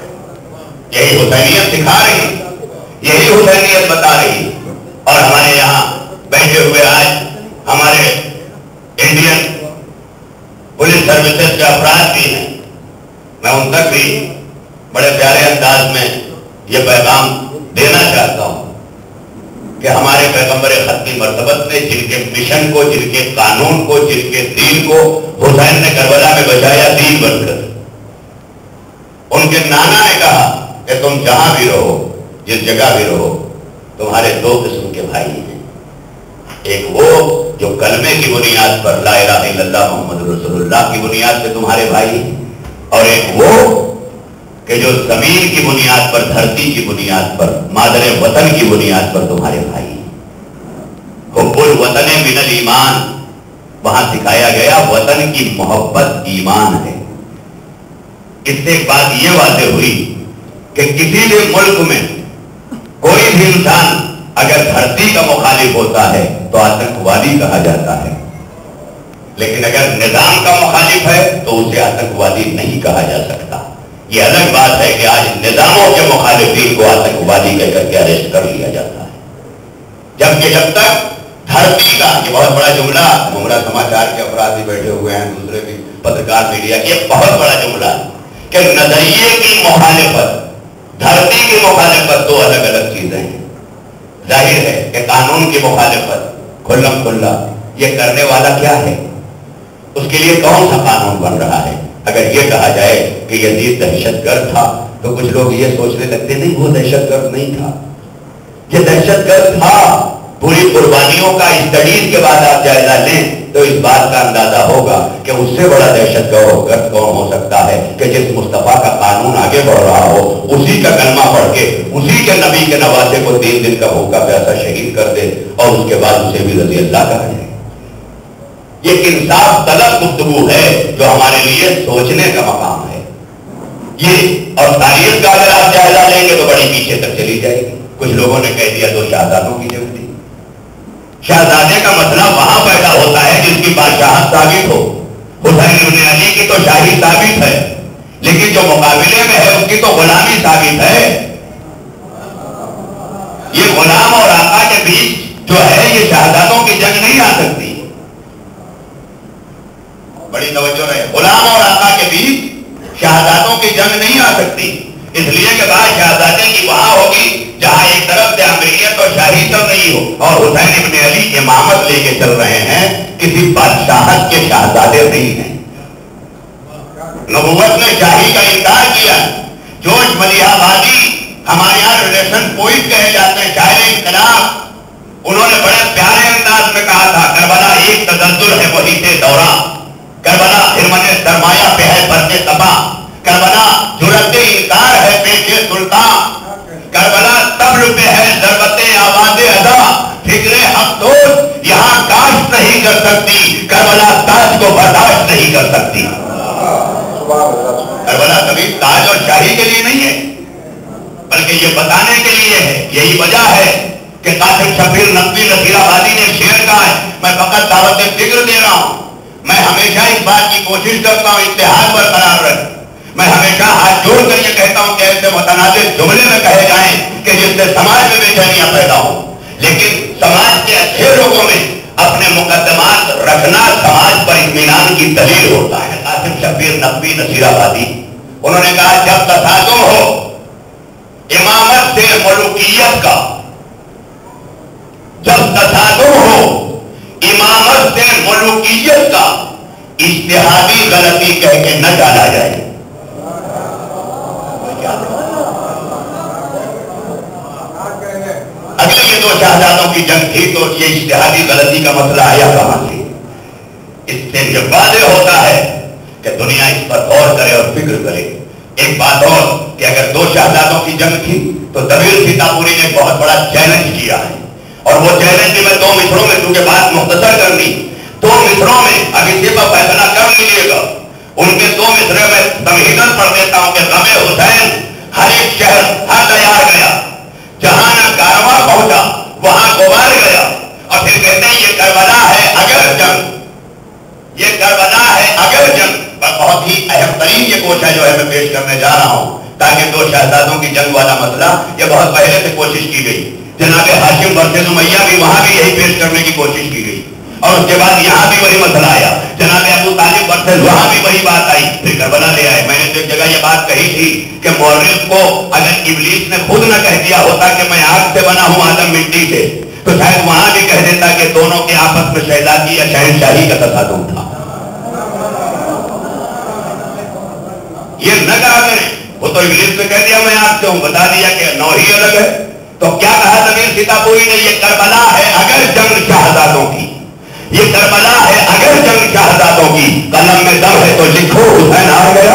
D: یہی حسینیت سکھا رہی، یہی حسینیت بتا رہی. اور ہمارے یہاں بیٹھے ہوئے آج ہمارے انڈین پولیس سروسز کے افراد بھی ہیں، میں ان تک بھی بڑے پیارے انداز میں یہ پیغام دینا چاہتا ہوں کہ ہمارے پیغمبر ختمی مرتبت نے جن کے مشن کو، جن کے قانون کو، جن کے دین کو حسین نے کربلا میں بچایا دین بن کر، ان کے نانا نے کہا کہ تم جہاں بھی رہو، جس جگہ بھی رہو، تمہارے دو قسم کے بھائی ہیں. ایک وہ جو کلمے کی بنیاد پر لا الہ الا اللہ محمد رسول اللہ کی بنیاد پہ تمہارے بھائی ہیں، اور ایک وہ کہ جو زمین کی بنیاد پر، دھرتی کی بنیاد پر، مادر وطن کی بنیاد پر تمہارے بھائی ہیں. حب الوطن من الایمان، وہاں سکھایا گیا وطن کی محبت ایمان ہے. اس سے ایک بات یہ واضح ہوئی کہ کسی بھی ملک میں کوئی بھی انسان اگر دھرتی کا مخالف ہوتا ہے تو آتنکوادی کہا جاتا ہے، لیکن اگر نظام کا مخالف ہے تو اسے آتنکوادی نہیں کہا جا سکتا. یہ الگ بات ہے کہ آج نظاموں کے مخالفین کو آتنکوادی کہہ کر کے اریسٹ کر لیا جاتا ہے، جبکہ جب تک دھرتی کا، یہ بہت بڑا جملہ، گمراہ سماچار کے افراد بھی بیٹھے ہوئے ہیں، دوسرے بھی پترکار میڈیا، یہ بہت بڑا جملہ ہے کہ نظریے کی مخالفت، دھرتی کی مخالفت دو الگ الگ چیزیں ہیں. ظاہر ہے کہ قانون کی مخالفت کھلم کھلا یہ کرنے والا کیا ہے، اس کے لیے کون سا قانون بن رہا ہے. اگر یہ کہا جائے کہ یزید دہشت گرد تھا تو کچھ لوگ یہ سوچنے لگتے نہیں وہ دہشت گرد نہیں تھا، یہ دہشت گرد تھا. پوری قربانیوں کا اسٹڈیز کے بعد آپ جائزہ لیں تو اس بات کا اندازہ ہوگا کہ اس سے بڑا دہشت گرد کون ہو سکتا ہے کہ جس مصطفیٰ کا قانون آگے بڑھ رہا ہو، اسی کا کلمہ پڑھ کے اسی کے نبی کے نواسے کو تین دن کا بھوکا پیاسا شہید کر دے اور اس کے بعد اسے بھی رضی اللہ کہا جائے. یہ انصاف طلب گفتگو ہے جو ہمارے لیے سوچنے کا مقام ہے. یہ اور تاریخ کا اگر آپ جائزہ لیں گے تو بڑی پیچھے تک چلی جائے گی. کچھ لوگوں نے کہہ دیا دو شہزادوں کی جنگ تھی. شہزادے کا مسئلہ وہاں پیدا ہوتا ہے جس کی بادشاہت ثابت ہو. حسین ابن علی کی تو شاہی ثابت ہے، لیکن جو مقابلے میں ہے اس کی تو غلامی ثابت ہے. یہ غلام اور آقا کے بیچ جو ہے یہ شہزادوں کی جنگ نہیں آ سکتی. بڑی توجہ رہے، غلام اور آقا کے بیچ شہزادوں کی جنگ نہیں آ سکتی. اس لیے کہ بعد شہزادے کی وہاں ہوگی جہاں ایک طرف سے امیریت اور شاہی چل رہی ہو، اور حسین ابن علی امامت لے کے چل رہے ہیں، کسی بادشاہت کے شہزادے نہیں ہیں. نبوت نے شاہی کا انکار کیا. جوش ملیح آبادی ہمارے یہاں ریلیشن پوائنٹ کہے جاتے ہیں، شاعر انقلاب، انہوں نے بڑے پیارے انداز میں کہا تھا کربلا ایک تزلزل ہے وہی سے دورہ، کربلا ہرمن سرمایہ پہ ہے برق تباہ، کربلا جرأت انکار ہے پیش سلطان، کربلا طبل پہ ہے ضربت آواز ادا، فکر حق دوست یہاں کاشت نہیں کر سکتی، کربلا تاج کو برداشت نہیں کر سکتی. کربلا کبھی تاج اور شاہی کے لیے نہیں ہے بلکہ یہ بتانے کے لیے ہے. یہی وجہ ہے کہ قاسم شبیر نقوی نصیر آبادی نے شعر کہا ہے، میں فقط دعوت فکر دے رہا ہوں، میں ہمیشہ اس بات کی کوشش کرتا ہوں اتحاد برقرار رہے. میں ہمیشہ ہاتھ جوڑ کر یہ کہتا ہوں کہ ایسے متنازع جملے میں کہے جائیں کہ جس سے سماج میں بے چینیاں پیدا ہوں، لیکن سماج کے اچھے لوگوں میں اپنے مقدمات رکھنا سماج پر اطمینان کی دلیل ہوتا ہے. قاسم شبیر نقوی نصیر آبادی انہوں نے کہا جب تصادم ہو امامت سے ملوکیت کا، جب تصادم ہو امامت سے ملوکیت کا، اجتہادی غلطی کہہ کے نہ ڈالا جائے. اگر یہ دو شہزادوں کی جنگ تھی تو یہ اجتہادی غلطی کا مسئلہ آیا کہاں سے؟ اس سے یہ واضح ہوتا ہے کہ دنیا اس پر غور کرے اور فکر کرے. ایک بات اور کہ اگر دو شہزادوں کی جنگ تھی تو دبیر سیتاپوری نے بہت بڑا چیلنج کیا ہے، اور وہ چیلنج میں دو مصروں میں چونکہ بات مختصر کرنی، دو مصروں میں اب اسی پر فیصلہ کر لیجیے گا. ان کے دو مصرے میں تمہیداً پڑھ دیتا ہوں کہ غم حسین ہر ایک شہر ہر دیار گیا، جہاں نہ کارواں پہنچا وہاں غبار گیا. اور پھر کہتے ہیں یہ کربلا ہے اگر جنگ، یہ کربلا ہے اگر جنگ. پر بہت ہی اہم ترین یہ کوشش جو ہے میں پیش کرنے جا رہا ہوں تاکہ دو شہزادوں کی جنگ والا مسئلہ یہ بہت پہلے سے کوشش کی گئی. جناب ہاشم ورسز امیہ بھی وہاں بھی یہی پیش کرنے کی کوشش کی گئی، اور اس کے بعد یہاں بھی وہی مسئلہ آیا. جناب ابو طالب ورسز وہاں بھی وہی بات آئی، پھر کربلا لے آئے. میں نے تو ایک جگہ یہ بات کہی تھی کہ مورخ کو اگر ابلیس نے خود نہ کہہ دیا ہوتا کہ میں آگ سے بنا ہوں آدم مٹی سے، تو شاید وہاں بھی کہہ دیتا کہ دونوں کے آپس میں شہزادی یا شہنشاہی کا تصادم تھا. یہ نہ کہا کریں، وہ تو ابلیس نے کہہ دیا میں آگ سے ہوں، بتا دیا کہ نو ہی الگ ہے. تو کیا کہا دبیر سیتاپوری نے؟ یہ کربلا ہے اگر جنگ شہزادوں کی، یہ کربلا ہے اگر جنگ شہزادوں کی، قلم میں دم ہے تو لکھو حسین آ گیا.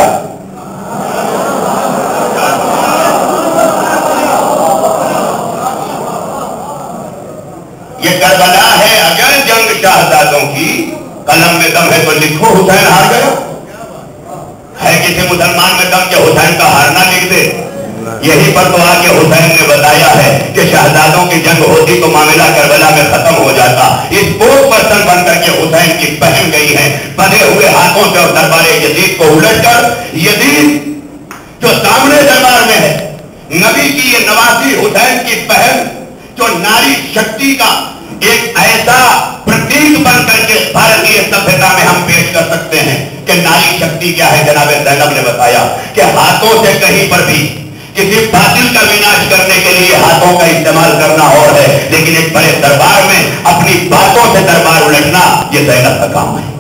D: یہ کربلا ہے اگر جنگ شہزادوں کی، قلم میں دم ہے تو لکھو حسین ہار گیا. ہے کسی مسلمان میں دم کہ حسین کا ہارنا لکھ دے؟ یہی پر تو آ کے حسین نے بتایا ہے کہ شہزادوں کی جنگ ہوتی تو معاملہ کربلا میں ختم ہو جاتا. اسپوک پرسن بن کر کے حسین کی پہن گئی ہیں بندھے ہوئے ہاتھوں سے، اور دربار یزید کو الٹ کر یزید جو سامنے دربار میں ہے، نبی کی یہ نواسی حسین کی پہن جو ناری شکتی کا ایک ایسا پرتیک بن کر کے بھارتی سبھیتا میں ہم پیش کر سکتے ہیں کہ ناری شکتی کیا ہے. جناب زینب نے بتایا کہ ہاتھوں سے کہیں پر بھی کسی باطل کا وناش کرنے کے لیے ہاتھوں کا استعمال کرنا اور ہے، لیکن ایک بڑے دربار میں اپنی باتوں سے دربار الٹنا یہ زینب کا کام ہے.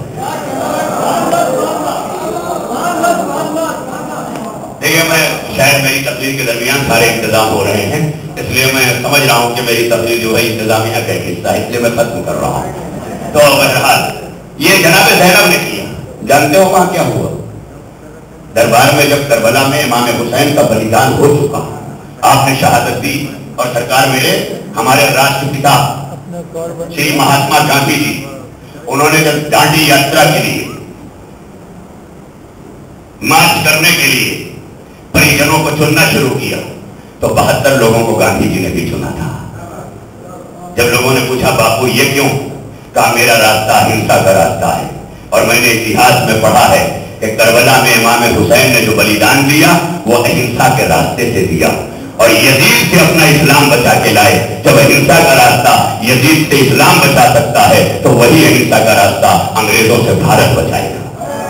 D: دیکھیے میں شاید میری تقریر کے درمیان سارے انتظام ہو رہے ہیں، اس لیے میں سمجھ رہا ہوں کہ میری تقریر جو ہے انتظامیہ کا ایک حصہ ہے، اس لیے میں ختم کر رہا ہوں. تو بہرحال یہ جناب زینب نے کیا. جانتے ہو وہاں کیا ہوا؟ دربار میں جب کربلا میں امام حسین کا بلیدان ہو چکا، آپ نے شہادت دی، اور سرکار میرے ہمارے راشٹر پتا شری مہاتما گاندھی جی انہوں نے جب ڈانڈی یاترا کے لیے مارچ کرنے کے لیے پریجنوں کو چننا شروع کیا تو بہتر لوگوں کو گاندھی جی نے بھی چنا تھا. جب لوگوں نے پوچھا باپو یہ کیوں؟ کہا میرا راستہ ہنسا کا راستہ ہے، اور میں نے اتہاس میں پڑھا ہے کہ کربلا میں امام حسین نے جو بلیدان دیا وہ اہنسا کے راستے سے دیا، اور یزید سے اپنا اسلام بچا کے لائے. جب اہنسا کا راستہ یزید سے اسلام بچا سکتا ہے تو وہی اہنسا کا راستہ انگریزوں سے بھارت بچائے گا.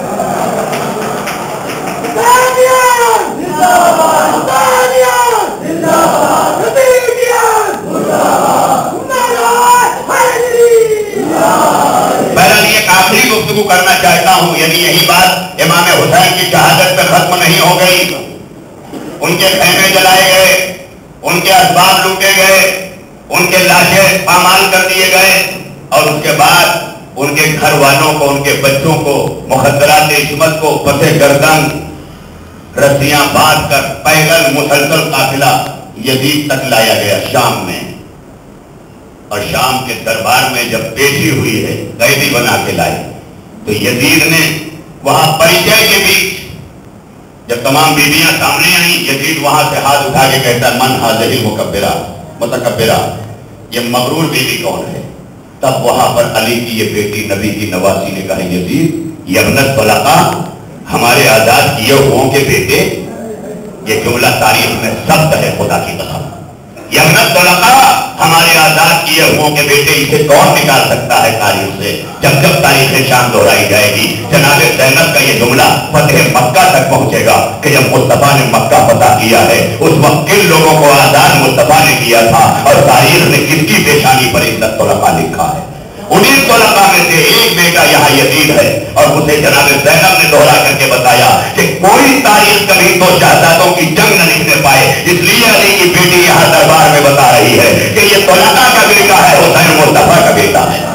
D: بہرحال یہ آخری گفتگو کرنا چاہتا ہوں، یعنی یہی بات امام حسین کی شہادت پہ ختم نہیں ہو گئی. ان کے خیمے جلائے گئے، ان کے اسباب لوٹے گئے، ان کے لاشیں پامال کر دیے گئے، اور اس کے بعد ان کے گھر والوں کو، ان کے بچوں کو، مخدرات عصمت کو پسے گردن رسیاں باندھ کر پیدل مسلسل قافلہ یزید تک لایا گیا شام میں. اور شام کے دربار میں جب پیشی ہوئی ہے قیدی بنا کے لائے تو یزید نے وہاں پریچے کے بیچ جب تمام بیویاں سامنے آئیں، یزید وہاں سے ہاتھ اٹھا کے کہتا ہے من حاضری مکبرہ متکبرہ، یہ مغرور بیوی کون ہے؟ تب وہاں پر علی کی یہ بیٹی نبی کی نواسی نے کہا یزید یمنت طلقہ، ہمارے آزاد کیے ہوئوں کے بیٹے. یہ جملہ تاریخ میں ثبت ہے خدا کی قسم. یمنت طلقہ، ہمارے آزاد کیے ہوئوں کے بیٹے، اسے کون نکال سکتا ہے تاریخ سے؟ جب جب تاریخ شام دہرائی جائے گی جناب زینب کا یہ جملہ فتح مکہ تک پہنچے گا کہ جب مصطفیٰ نے مکہ فتح کیا ہے اس وقت کن لوگوں کو آزاد مصطفیٰ نے کیا تھا، اور تاریخ نے کس کی پیشانی پر عزت طلقہ لکھا ہے. انہیں طلقہ میں سے ایک بیٹا یہاں یزید ہے، اور اسے جناب زینب نے دوہرا کر کے بتایا کہ کوئی تاریخ کبھی تو شہزادوں کی جنگ نہ لکھنے پائے، اس لیے علی کی بیٹی یہاں دربار میں بتا رہی ہے کہ یہ طلقہ کا بیٹا ہے، حسین مصطفیٰ کا بیٹا ہے.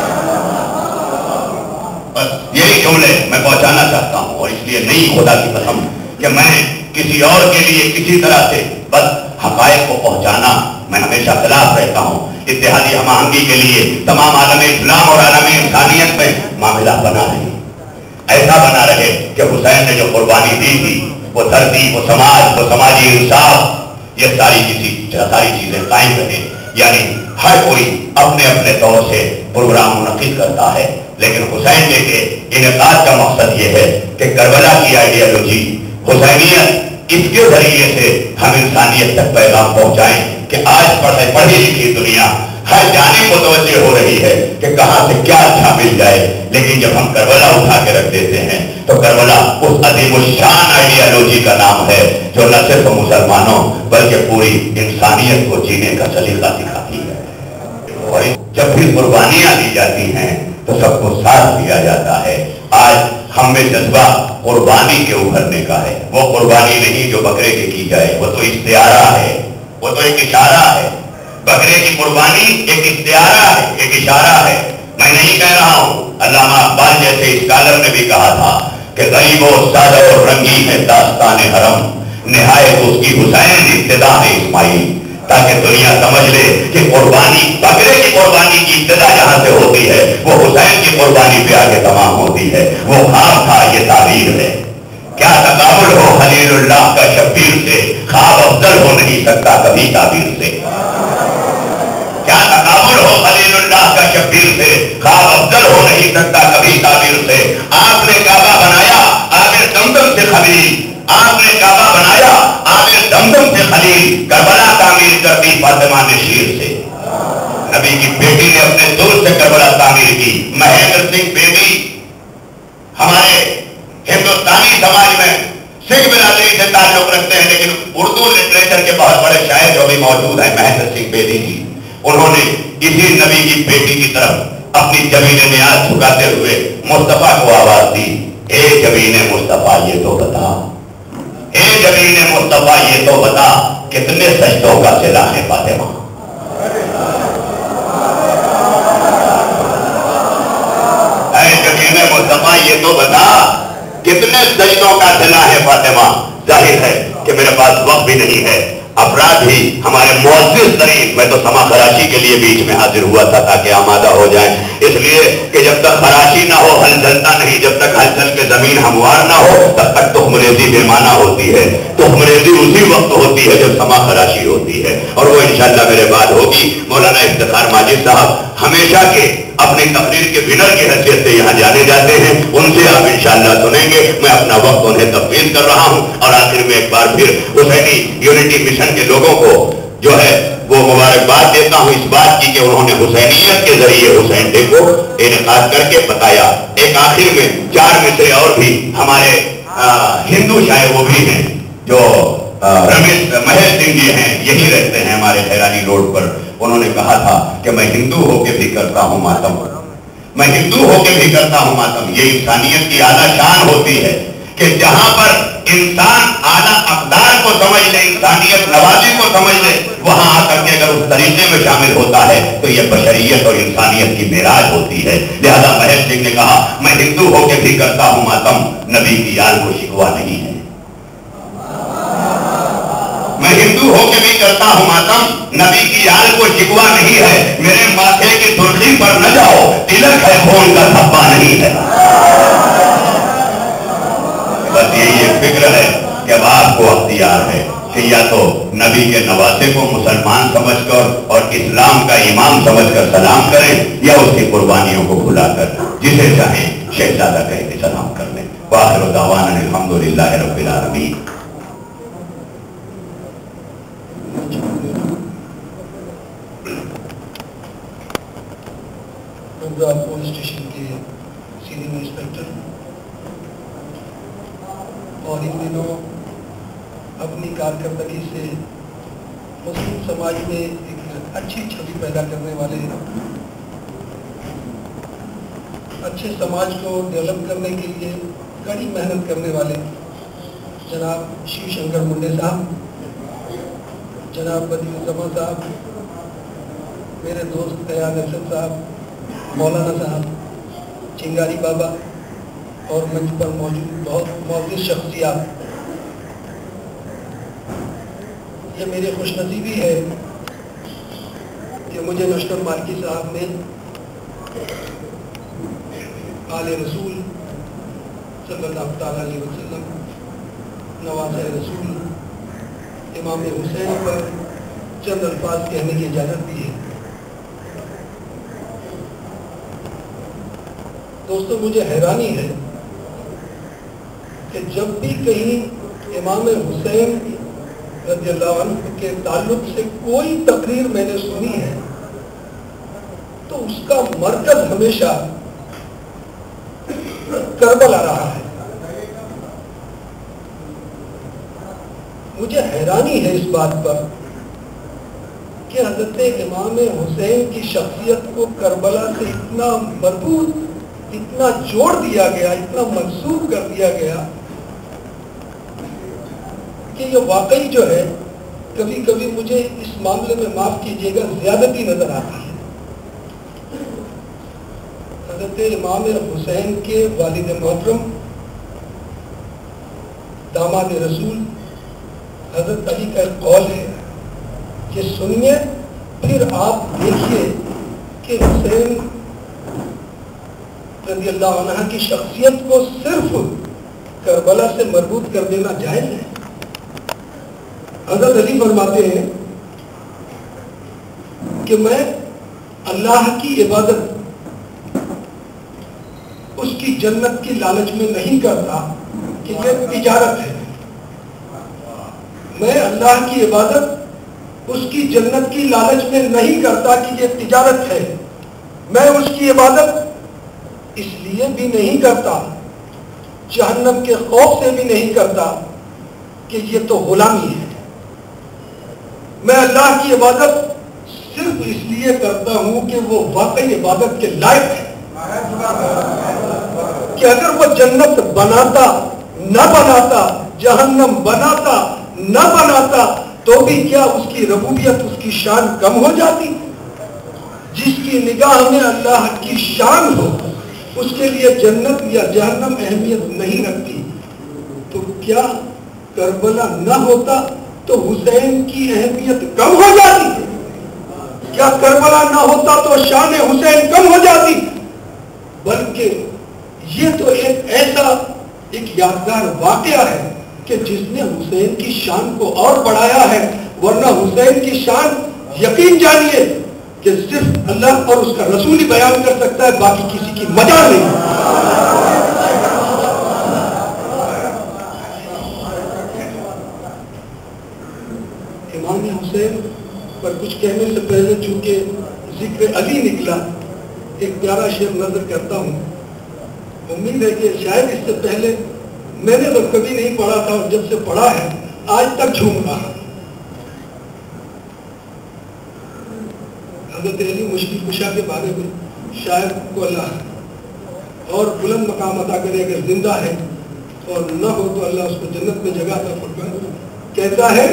D: بس یہی جملے میں پہنچانا چاہتا ہوں، اور اس لیے نہیں خدا کی قسم کہ میں کسی اور کے لیے کسی طرح سے بس حقائق کو پہنچانا میں ہمیشہ خلاف رہتا ہوں. اتحادی ہم آہنگی کے لیے تمام عالم اسلام اور عالم انسانیت میں معاملہ بنا رہے، ایسا بنا رہے کہ حسین نے جو قربانی دی تھی وہ دھرتی، وہ سماج، وہ سماجی انصاف، یہ ساری چیزیں ساری چیزیں قائم رہے. یعنی ہر کوئی اپنے اپنے طور سے پروگرام منعقد کرتا ہے، لیکن حسین ڈے کے انعقاد کا مقصد یہ ہے کہ کربلا کی آئیڈیالوجی حسینیت، اس کے ذریعے سے ہم انسانیت تک پیغام پہنچائیں کہ آج پڑھے پڑھی لکھی دنیا ہر جانب متوجہ ہو رہی ہے کہ کہاں سے کیا اچھا مل جائے، لیکن جب ہم کربلا اٹھا کے رکھ دیتے ہیں تو کربلا اس عظیم الشان آئیڈیالوجی کا نام ہے جو نہ صرف مسلمانوں بلکہ پوری انسانیت کو جینے کا سلیقہ سکھاتی ہے. اور جب بھی قربانیاں دی جاتی ہیں تو سب کو ساتھ دیا جاتا ہے. آج ہم میں جذبہ قربانی کے ابھرنے کا ہے. وہ قربانی نہیں جو بکرے کی کی جائے، وہ تو استعارہ ہے، وہ تو ایک اشارہ ہے. بکرے کی قربانی ایک استعارہ ہے، ایک اشارہ ہے. میں نہیں کہہ رہا ہوں، علامہ اقبال جیسے اسکالر نے بھی کہا تھا کہ غریب و سادہ اور رنگی ہے داستان حرم، نہایت اس کی حسین ابتدا ہے اسماعیل. تاکہ دنیا سمجھ لے کہ قربانی، بکرے کی قربانی کی ابتدا جہاں سے ہوتی ہے وہ حسین کی قربانی پہ آگے تمام ہوتی ہے. وہ خواب تھا، یہ تعبیر ہے. کیا تقابل ہو خلیل اللہ کا شبیر سے، خواب افضل ہو نہیں سکتا کبھی تعبیر سے. کیا تقابل ہو خلیل اللہ کا شبیر سے، خواب افضل ہو نہیں سکتا کبھی تعبیر سے. آپ نے کعبہ بنایا آگے دمدم سے خلیل، آپ نے کعبہ بنایا آگے دمدم سے خلیل، کربلا تعمیر کر دی فاطمہ نے شیر سے. نبی کی بیٹی نے اپنے دو की। महेंद्र सिंह बेदी हमारे हिंदुस्तानी समाज में सिख बिरादरी से ताल्लुक रखते हैं, लेकिन उर्दू लिटरेचर के बहुत बड़े शायर जो भी मौजूद हैं, महेंद्र सिंह बेदी जी, उन्होंने इसी नबी की बेटी की तरफ अपनी जमीन नियाज झुकाते हुए मुस्तफा को आवाज दी, ए जमीन मुस्तफा ये तो बता, ए जमीन मुस्तफा ये तो बता, कितने सजदों का सिला है फातिमा। ए जमीन मुस्तफा ये तो बता, कितने सजदों का सिला है फातिमा। जाहिर है कि मेरे पास वक्त भी नहीं है। अपराध ही हमारे मुअज़्ज़िज़ तरीन, मैं तो समा खराशी के लिए बीच में हाजिर हुआ था ताकि आमादा हो जाए, इसलिए कि जब तक खराशी ना हो हल चलता नहीं, जब तक हल चल के जमीन हमवार ना हो तब तक तुखमरेजी बेमाना होती है। तुखमरेजी उसी वक्त होती है जब समा खराशी होती है, और वो इंशाअल्लाह मेरे बाद होगी। मौलाना इफ्तिखार माजिद साहब हमेशा के अपनी तकरीर के विनर की हैसियत से यहाँ जाने जाते हैं, उनसे आप इंशाअल्लाह सुनेंगे। मैं अपना वक्त उन्हें तफवीज़ कर रहा हूँ, और आखिर में एक बार फिर हुसैनी यूनिटी मिशन के लोगों को जो है वो मुबारकबाद देता हूँ इस बात की कि उन्होंने हुसैनियत के जरिए हुसैन डे को इनेकाद करके बताया। एक आखिर में चार मिसरे और भी हमारे हिंदू शायर वो भी हैं जो रमेश महेश सिंह जी हैं, यही रहते हैं हमारे हैरानी रोड पर। उन्होंने कहा था कि मैं हिंदू होके भी करता हूँ मातम, मैं हिंदू होके भी करता हूँ मातम। ये इंसानियत की आला शान होती है कि जहां पर इंसान आला अक़दार को समझ ले, इंसानियत नवाजी को समझ ले, वहां आकर के अगर उस तरीके में शामिल होता है तो यह बशरियत और इंसानियत की मेराज होती है। लिहाजा महेश सिंह ने कहा मैं हिंदू होके भी करता हूँ मातम, नबी की याद को शिकवा नहीं है। मैं हिंदू होके भी करता हूँ मातम, नबी की याद को शिकवा नहीं है। मेरे माथे की सुर्खी पर न जाओ, तिलक है खून का धब्बा नहीं है। बस यही एक फिक्र है कि अब आपको अख्तियार है कि या तो नबी के नवासे को मुसलमान समझकर और इस्लाम का इमाम समझकर सलाम करें, या उसकी कुर्बानियों को भुलाकर जिसे चाहें शहजादा कह के सलाम कर लें। वाखिर दावाना अल्हम्दुलिल्लाहि रब्बिल आलमीन।
C: पुलिस स्टेशन के सीनियर इंस्पेक्टर और इन दिनों अपनी कारकर्दगी से मुस्लिम समाज में एक अच्छी छवि पैदा करने वाले, अच्छे समाज को डेवलप करने के लिए कड़ी मेहनत करने वाले जनाब शिव शंकर मुंडे साहब, जनाब बदीउज़्ज़मा साहब, मेरे दोस्त तैयार नसर साहब, मौलाना साहब, चिंगारी बाबा और मंच पर मौजूद बहुत मौजूद शख्सियात, ये मेरी खुशनसीबी है कि मुझे नश्तर मालकी साहब ने आले रसूल सल्लल्लाहु तआला अलैहि वसल्लम, नवाज़े रसूल इमाम हुसैन पर चंद अल्फाज कहने की इजाज़त दी है। दोस्तों, मुझे हैरानी है कि जब भी कहीं इमाम हुसैन रज़ियल्लाहु अन्हु के ताल्लुक से कोई तकरीर मैंने सुनी है तो उसका मरकज हमेशा करबला रहा है। मुझे हैरानी है इस बात पर कि हज़रत इमाम हुसैन की शख्सियत को करबला से इतना मजबूत, इतना जोड़ दिया गया, इतना मंसूब कर दिया गया कि ये वाकई जो है कभी कभी मुझे इस मामले में माफ कीजिएगा ज्यादती नजर आती है। हज़रत इमाम हुसैन के वालिद मोहतरम दामाद रसूल हज़रत अली का एक कौल है कि सुनिए फिर आप देखिए कि हुसैन रज़ियल्लाहु अन्हु की शख्सियत को सिर्फ करबला से मरबूत कर देना जायज़ है। हज़रत अली फरमाते हैं कि मैं अल्लाह की इबादत उसकी जन्नत की लालच में नहीं करता कि यह तिजारत है। मैं अल्लाह की इबादत उसकी जन्नत की लालच में नहीं करता कि यह तिजारत है। मैं उसकी इबादत اس لیے بھی نہیں کرتا, جہنم کے خوف سے بھی نہیں کرتا کہ یہ تو غلامی ہے. میں اللہ کی عبادت صرف اس لیے کرتا ہوں کہ وہ واقعی عبادت کے لائق ہے, کہ اگر وہ جنت بناتا نہ بناتا, جہنم بناتا نہ بناتا, تو بھی کیا اس کی ربوبیت, اس کی شان کم ہو جاتی؟ جس کی نگاہ میں اللہ کی شان ہو اس کے لیے جنت یا جہنم اہمیت نہیں رکھتی. تو کیا کربلا نہ ہوتا تو حسین کی اہمیت کم ہو جاتی؟ کیا کربلا نہ ہوتا تو شان حسین کم ہو جاتی؟ بلکہ یہ تو ایک ایسا ایک یادگار واقعہ ہے کہ جس نے حسین کی شان کو اور بڑھایا ہے. ورنہ حسین کی شان یقین جانیے کہ صرف اللہ اور اس کا رسول ہی بیان کر سکتا ہے, باقی کسی کی مجال نہیں. امام حسین پر کچھ کہنے سے پہلے چونکہ ذکر علی نکلا, ایک پیارا شعر نظر کرتا ہوں. امید ہے کہ شاید اس سے پہلے میں نے تو کبھی نہیں پڑھا تھا, اور جب سے پڑھا ہے آج تک جھوم رہا. حضرت علی مشکل کشا کے بارے میں شاید کو اللہ اور بلند مقام عطا کرے, اگر زندہ ہے, اور نہ ہو تو اللہ اس کو جنت میں جگہ عطا فرمائے. کہتا ہے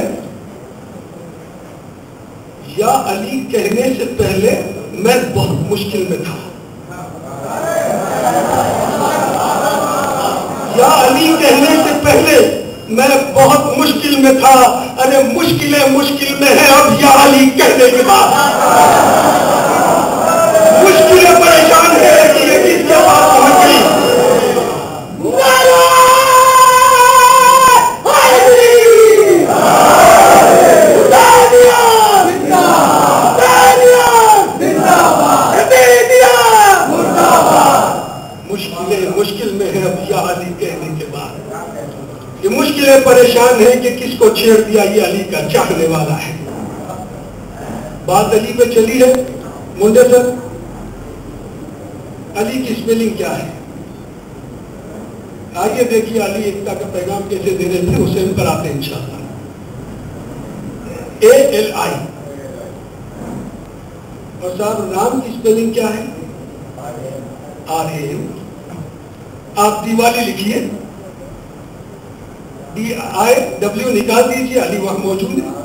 C: یا علی کہنے سے پہلے میں بہت مشکل میں تھا, یا علی کہنے سے پہلے میں بہت مشکل میں تھا. ارے مشکلیں مشکل میں ہے اب یا علی کہنے کے بعد. مشکلیں پریشان ہے کہ یہ کس کے بعد پہنچ گئی. مشکلیں مشکل میں ہے اب یا علی کہنے کے بعد. یہ مشکلیں پریشان ہے کہ کس کو چھیڑ دیا, یہ علی کا چاہنے والا ہے. بات علی پہ چلی ہے. منڈے سر, علی کی اسپیلنگ کیا ہے؟ آئیے دیکھیے علی ایکتا کا پیغام کیسے دے رہے تھے. حسین پر آتے ہیں انشاءاللہ. A L I. اور صاحب رام کی اسپیلنگ کیا ہے؟ R A M. آپ دیوالی لکھیے, ڈی آئی ڈبلیو نکال دیجیے, علی وہاں موجود ہے.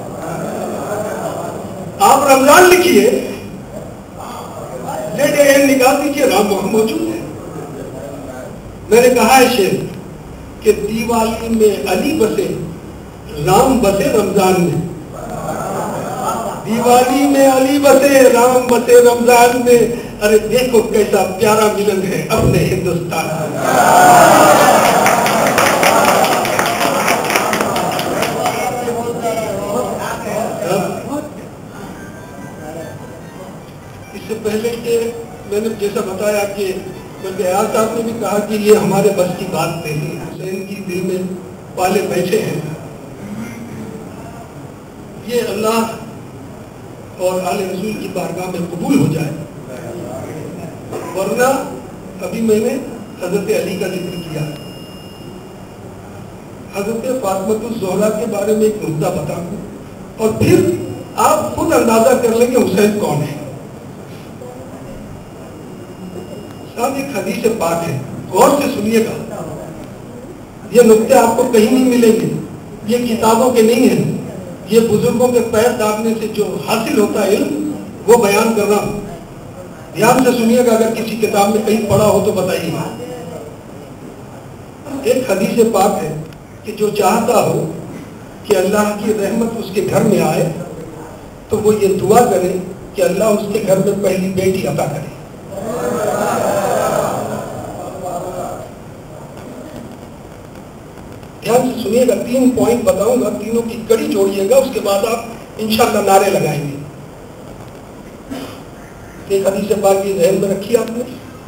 C: آپ رمضان لکھیے, زیڈ اے این نکال دیجیے, رام وہاں موجود ہے. میں نے کہا ہے شیر کہ دیوالی میں علی بسے, رام بسے رمضان میں. دیوالی میں علی بسے, رام بسے رمضان میں. ارے دیکھو کیسا پیارا ملن ہے اپنے ہندوستان. اس سے پہلے کہ میں نے جیسا بتایا کہ بلکہ ایاز صاحب نے بھی کہا کہ یہ ہمارے بس کی بات نہیں. حسین کی دل میں پالے بیٹھے ہیں. یہ اللہ اور آل رسول کی بارگاہ میں قبول ہو جائے. ورنہ ابھی میں نے حضرت علی کا ذکر کیا, حضرت فاطمہ الزہرا کے بارے میں ایک نقطہ بتاؤں اور پھر آپ خود اندازہ کر لیں کہ حسین کون ہے. صاحب ایک حدیث پاک ہے, غور سے سنیے گا. یہ نقطے آپ کو کہیں نہیں ملیں گے, یہ کتابوں کے نہیں ہیں, یہ بزرگوں کے پیر داغنے سے جو حاصل ہوتا ہے علم وہ بیان کر رہا ہوں. دھیان سے سنیے گا, اگر کسی کتاب میں کہیں پڑھا ہو تو بتائیے گا. ایک حدیث پاک ہے کہ جو چاہتا ہو کہ اللہ کی رحمت اس کے گھر میں آئے تو وہ یہ دعا کرے کہ اللہ اس کے گھر میں پہلی بیٹی عطا کرے. دھیان سے سنیے گا, تین پوائنٹ بتاؤں گا, تینوں کی کڑی جوڑیے گا, اس کے بعد آپ انشاءاللہ نعرے لگائیں گے. ایک حدیث پاک کی ذہن میں رکھی آپ نے.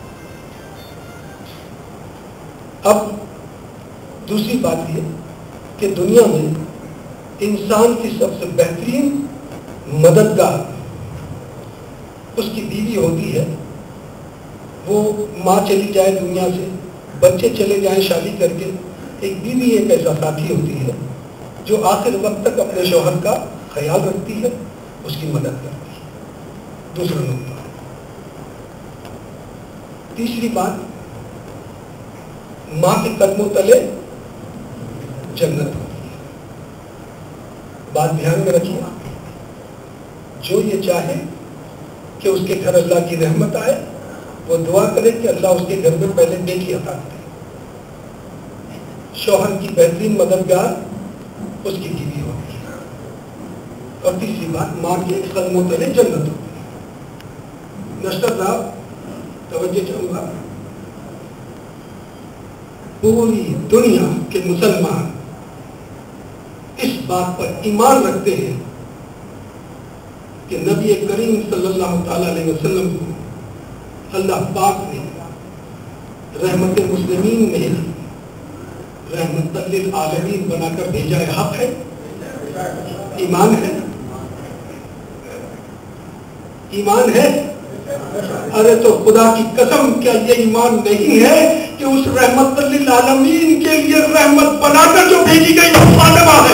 C: اب دوسری بات یہ کہ دنیا میں انسان کی سب سے بہترین مددگار اس کی بیوی ہوتی ہے, وہ ماں چلی جائے دنیا سے، بچے چلے جائیں شادی کر کے، ایک بیوی ایک ایسا ساتھی ہوتی ہے جو آخر وقت تک اپنے شوہر کا خیال رکھتی ہے، اس کی مدد کرتی ہے۔ دوسرا نقطہ۔ تیسری بات، ماں کے قدموں تلے جنت ہوتی ہے۔ بات دھیان میں رکھیے، جو یہ چاہے کہ اس کے گھر اللہ کی رحمت آئے، وہ دعا کرے کہ اللہ اس کے گھر میں پہلے بیٹی عطا کرے۔ شوہر کی بہترین مددگار اس کی بیوی ہوتی ہے۔ اور تیسری بات، ماں کے قدموں تلے جنت ہوتی ہے۔ نشتر صاحب توجہ چاہوں گا، پوری دنیا کے مسلمان اس بات پر ایمان رکھتے ہیں کہ نبی کریم صلی اللہ تعالی علیہ وسلم کو اللہ پاک نے رحمت مسلمین میں رحمت للعالمین بنا کر بھیجا ہے۔ حق ہے، ایمان ہے، ایمان ہے۔ ارے تو خدا کی قسم، کیا یہ ایمان نہیں ہے کہ اس رحمت للعالمین کے لیے رحمت بنا کر جو بھیجی گئی وہ فاطمہ ہے؟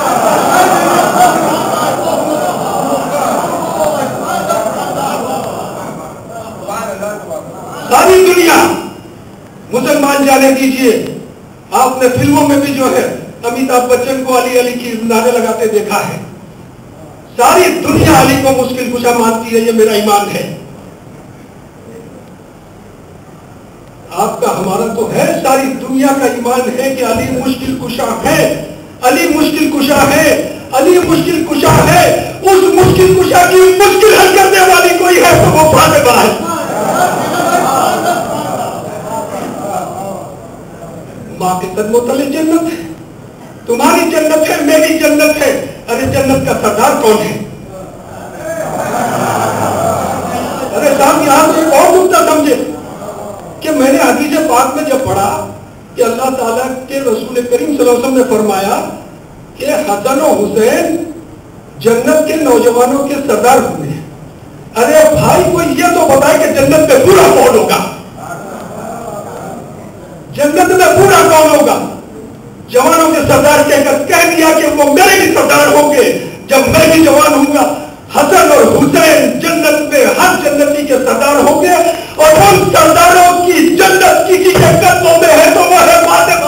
C: ساری دنیا مسلمان جانے دیجئے، آپ نے فلموں میں بھی جو ہے امیتابھ بچن کو علی علی کی نعرے لگاتے دیکھا ہے۔ ساری دنیا علی کو مشکل کشا مانتی ہے، یہ میرا ایمان ہے۔ آپ کا ہمارا تو ہے، ساری دنیا کا ایمان ہے کہ علی مشکل کشا ہے، علی مشکل کشا ہے، علی مشکل کشا ہے۔ اس مشکل کشا کی مشکل حل کرنے والی کوئی ہے تو وہ فاطمہ ہے۔ ماں کے قدموں تلے جنت ہے، تمہاری جنت ہے، میری جنت ہے۔ ارے جنت کا سردار کون ہے؟ ارے صاحب یہاں سے اور نقطہ سمجھے کہ میں نے حدیث پاک میں جب پڑھا کہ اللہ تعالیٰ کے رسول کریم صلی اللہ علیہ وسلم نے فرمایا کہ حسن و حسین جنت کے نوجوانوں کے سردار ہوئے ہیں۔ ارے بھائی کوئی یہ تو بتائے کہ جنت میں پورا کون ہوگا؟ جنت میں پورا کون ہوگا؟ جوانوں کے سردار کہہ کر کہہ دیا کہ وہ میرے بھی سردار ہوں گے جب میں بھی جوان ہوں گا۔ حسن اور حسین جنت میں ہر جنتی کے سردار ہوں گے، اور ان سرداروں کی جنت کی کے قدموں میں ہے تو وہ ہے فاطمہ۔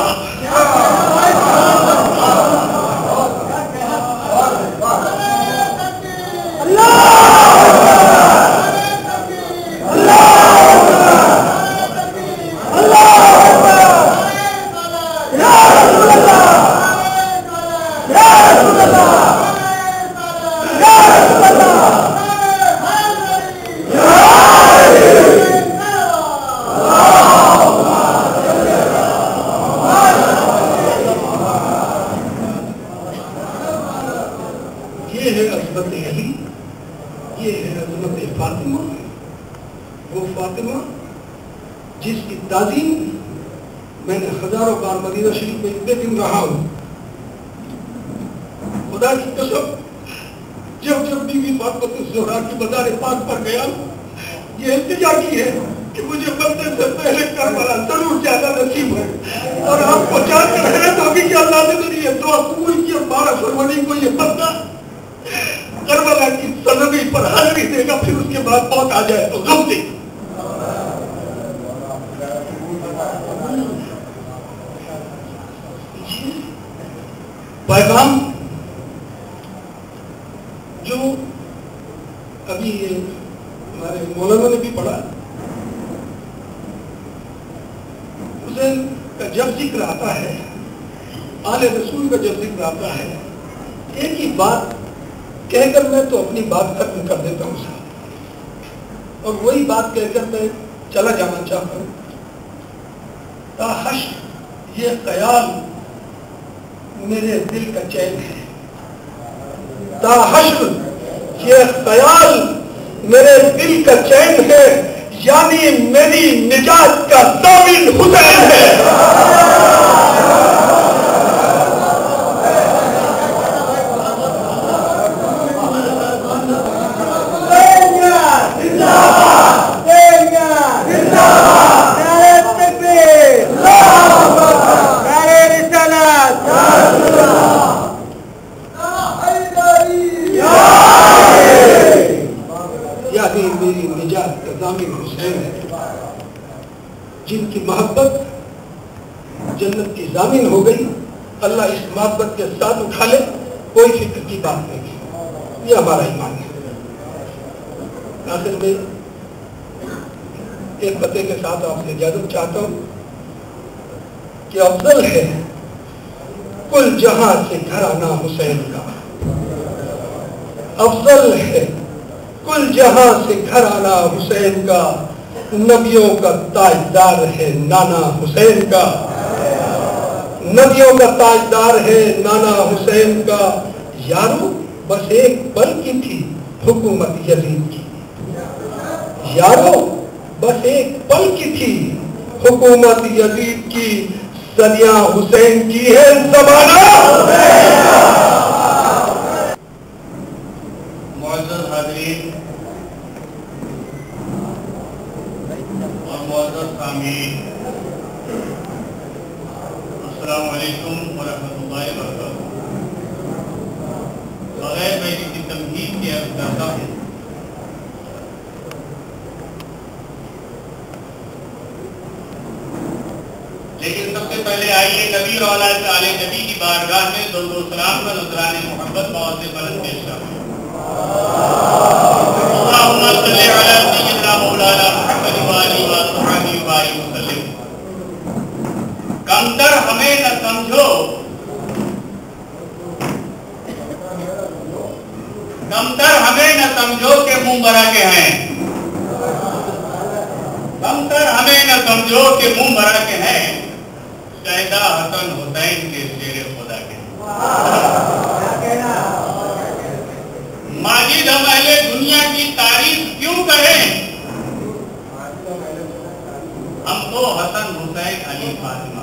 C: جس کی تعظیم میں نے ہزاروں بار مدینہ شریف میں اتنے دن رہا ہوں، خدا کی قسم جب جب بی بی فاطمہ الزہرا کی مزار پاک پر گیا یہ التجا کی ہے کہ مجھے مرنے سے پہلے کربلا ضرور جانا نصیب ہے، اور آپ کو جان کر حیرت ہوگی کہ اللہ نے میری یہ دعا قبول کی۔ بارہ فروری کو یہ بندہ کربلا کی سرزمین پر حاضری دے گا، پھر اس کے بعد موت آ جائے تو غم دے۔ پیغام جو ابھی ہمارے مولانا نے بھی پڑھا، حسین کا جب ذکر آتا ہے، آل رسول کا جب ذکر آتا ہے، ایک ہی بات کہہ کر میں تو اپنی بات ختم کر دیتا ہوں صاحب، اور وہی بات کہہ کر میں چلا جانا چاہتا ہوں۔ تا حشر یہ خیال میرے دل کا چین ہے، تا حشر یہ خیال میرے دل کا چین ہے، یعنی میری نجات کا ضامن حسین ہے۔ زندہ حسین ہے، جن کی محبت جنت کی ضامن ہو گئی. اللہ اس محبت کے ساتھ اٹھا لے، کوئی فکر کی بات نہیں. یہ ہمارا ایمان ہے. آخر میں ایک باتیں کے ساتھ آپ سے اجازت چاہتا ہوں کہ افضل ہے کل جہاں سے گھرانہ حسین کا، افضل ہے کل جہاں سے گھرانہ حسین کا، نبیوں کا تاجدار ہے نانا حسین کا، نبیوں کا تاجدار ہے نانا حسین کا. یارو بس ایک پل کی تھی حکومت یزید کی، یارو بس ایک پل کی تھی حکومت یزید کی، صدیاں حسین کی ہے زمانہ.
B: معزز حاضرین اور معزز سامعین، السلام علیکم ورحمۃ اللہ وبرکاتہ. بغیر میں کسی تمہید کے عرض کرتا ہوں لیکن سب سے پہلے آئیے نبی اور اولاد علیہ نبی کی بارگاہ میں درود و سلام کا نذرانِ محبت بہت سے بلند پیش کریں. اللہم صلی علی سیدنا مولانا محمد وآلہ وصحبہ وبارک وسلم. کمتر ہمیں نہ سمجھو، کمتر ہمیں نہ سمجھو کہ منہ برا کے ہیں، کمتر ہمیں نہ سمجھو کہ منہ برا کے ہیں، شہدا حسن حسین کے شیر خدا کے. ماجد ہم اہل دنیا کی تعریف کیوں کریں، ہم تو حسن حسین علی فاطمہ.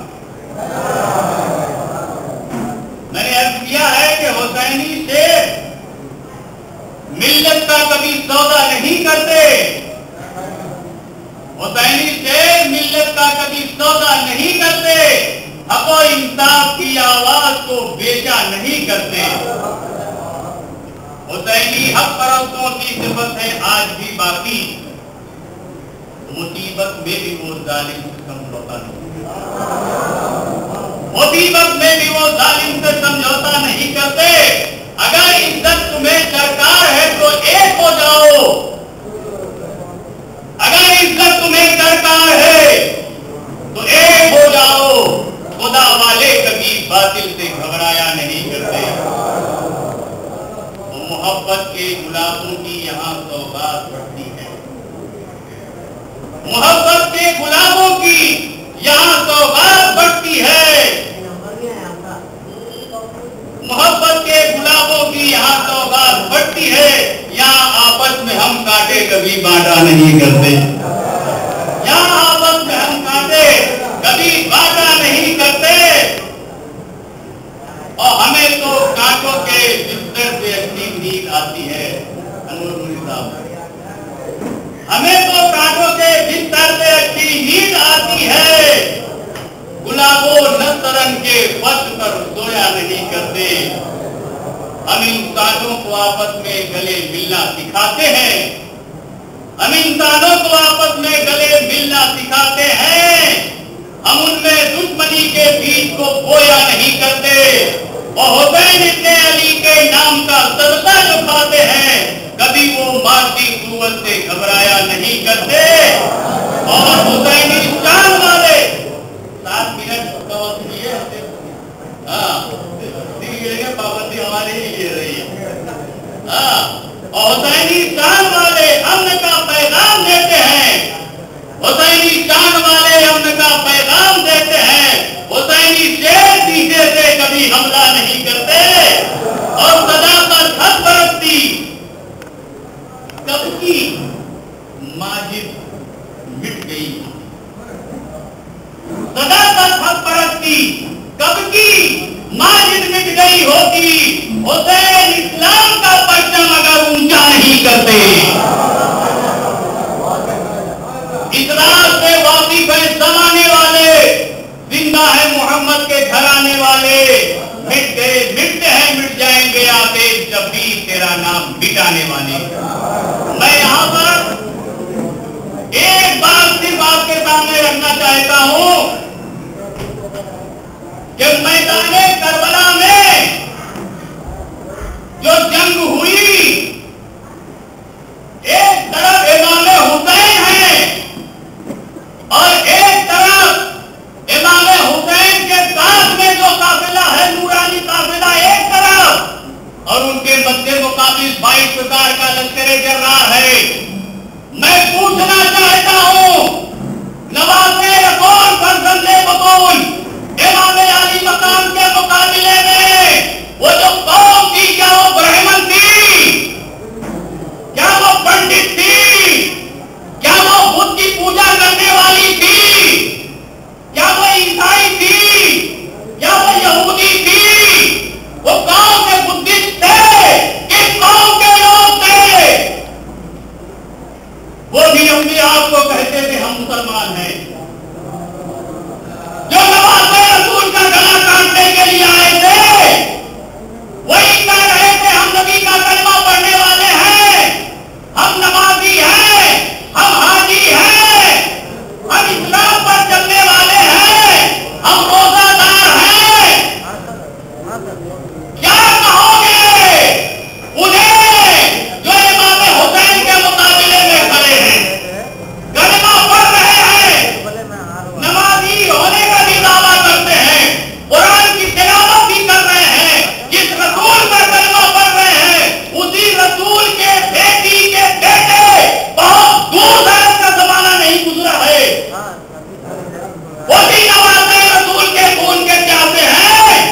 B: میں نے عرض کیا ہے کہ حسینی شیر ملت کا کبھی سودا نہیں کرتے، حسینی شیر ملت کا کبھی سودا نہیں کرتے، حق و انصاف کی آواز کو بیچا نہیں کرتے. حسینی حق پرستوں کی صفت ہے آج بھی باقی، مصیبت میں بھی وہ ظالم سے سمجھوتا نہیں، مصیبت میں بھی وہ ظالم سے سمجھوتا نہیں کرتے. اگر عزت تمہیں درکار ہے تو ایک ہو جاؤ، اگر عزت تمہیں درکار ہے تو ایک ہو جاؤ. خدا والے کبھی باطل سے گھبرایا نہیں کرتے. محبت کے گلابوں کی یہاں سوغات بڑھتی ہے، محبت کے گلابوں کی یہاں سوغات بڑھتی ہے، محبت کے گلابوں کی یہاں سوغات بڑھتی ہے. یہاں آپس میں ہم کاٹے کبھی بانٹا نہیں کرتے، یہاں آپس میں ہم کاٹے کبھی بانٹا نہیں کرتے. اور ہمیں تو کانٹوں کے بستر سے اچھی نیند آتی ہے. انور موری صاحب، ہمیں تو کانٹوں کے بستر سے اچھی نیند آتی ہے. گلابوں نسترن کے فرش پر سویا نہیں کرتے. ہم انسانوں کو آپس میں گلے ملنا سکھاتے ہیں، ہم انسانوں کو آپس میں گلے ملنا سکھاتے ہیں. ہم ان میں دشمنی کے بیج کو بویا نہیں کرتے. اور حسین ابن علی کے نام کا صدقہ جو کھاتے ہیں کبھی وہ مادی قوت سے گھبرایا نہیں کرتے. اور حسینی شان والے سات منٹ ہاں پابندی ہماری ہی لے رہی ہے. اور حسینی شان والے امن کا پیغام دیتے ہیں، حسینی شان والے امن کا پیغام دیتے ہیں. حسینی شیر پیچھے سے کبھی حملہ نہیں کرتے. اور صداقت حق پرستی کب کی ماجد مٹ گئی، صداقت حق پرستی کب کی ماجد مٹ گئی ہوتی. حسین اسلام کا پرچم اگر اونچا نہیں کرتے. اقرار سے واقف ہے زمانے والے، زندہ ہے محمد کے گھرانے والے. مٹ گئے مٹتے ہیں مٹ جائیں گے آتے جب بھی تیرا نام مٹانے والے. میں یہاں پر ایک بات صرف آپ کے سامنے رکھنا چاہتا ہوں کہ میدان کربلا میں جو جنگ ہوئی، ایک طرف امام حسین ہیں اور ایک طرف امام حسین کے ساتھ میں جو قافلہ ہے نورانی قافلہ ایک طرف، اور ان کے مدِ مقابل بائیس ہزار کا لشکر جرار ہے۔ میں پوچھنا چاہتا ہوں نواسے رسول فرزند بطول امام علی مقام کے مقابلے میں وہ جو قوم تھی، کیا وہ برہمن تھی؟ کیا وہ پنڈت تھی؟ کیا وہ بدھ کی پوجا کرنے والی تھی؟ کیا وہ عیسائی تھی؟ کیا وہ یہودی تھی؟ وہ قوم کے بدھسٹ تھے، کس قوم کے لوگ تھے؟ وہ بھی اپنے آپ کو کہتے تھے ہم مسلمان ہیں۔ جو نواسے رسول کا گلا کاٹنے کے لیے آئے تھے وہی کہہ رہے تھے ہم نبی کا کلمہ پڑھنے والے ہیں، ہم نمازی ہیں، ہم حاجی ہیں، ہم اسلام پر چلنے والے ہیں، ہم روزہ دار ہیں۔ کیا کہو گے انہیں جو امام حسین کے مقابلے میں کھڑے ہیں، کلمہ پڑھ رہے ہیں، نمازی ہونے کا بھی دعویٰ کرتے ہیں، قرآن کی تلاوت بھی کر رہے ہیں، جس رسول کا کلمہ پڑھ رہے ہیں اسی رسول کے بیٹی کے بیٹے بہت دور دراز کا زمانہ نہیں گزرا ہے، وہی نواسے رسول کے خون کے پیاسے ہیں۔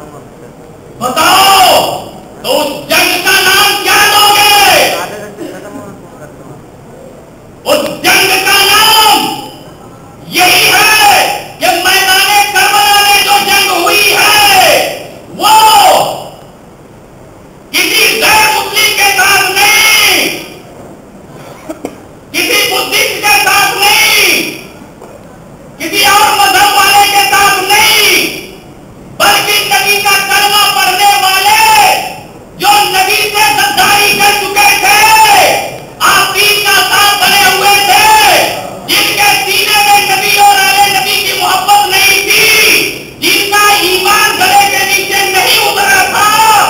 B: بتاؤ تو اس جنگ کا نام کیا دو گے؟ اس جنگ کا نام یہی ہے کہ میدان کربلا میں جو جنگ ہوئی ہے وہ کسی غیر مسلم کے ساتھ نہیں، کسی بدھسٹ کے ساتھ نہیں، کسی اور مذہب والے کے ساتھ نہیں، بلکہ نبی کا کلمہ پڑھنے والے جو نبی سے غداری کر چکے تھے، آستین کا ساتھ بنے ہوئے تھے، جن کے سینے میں نبی اور اہل نبی کی محبت نہیں تھی، جن کا ایمان گلے کے نیچے نہیں اترا تھا۔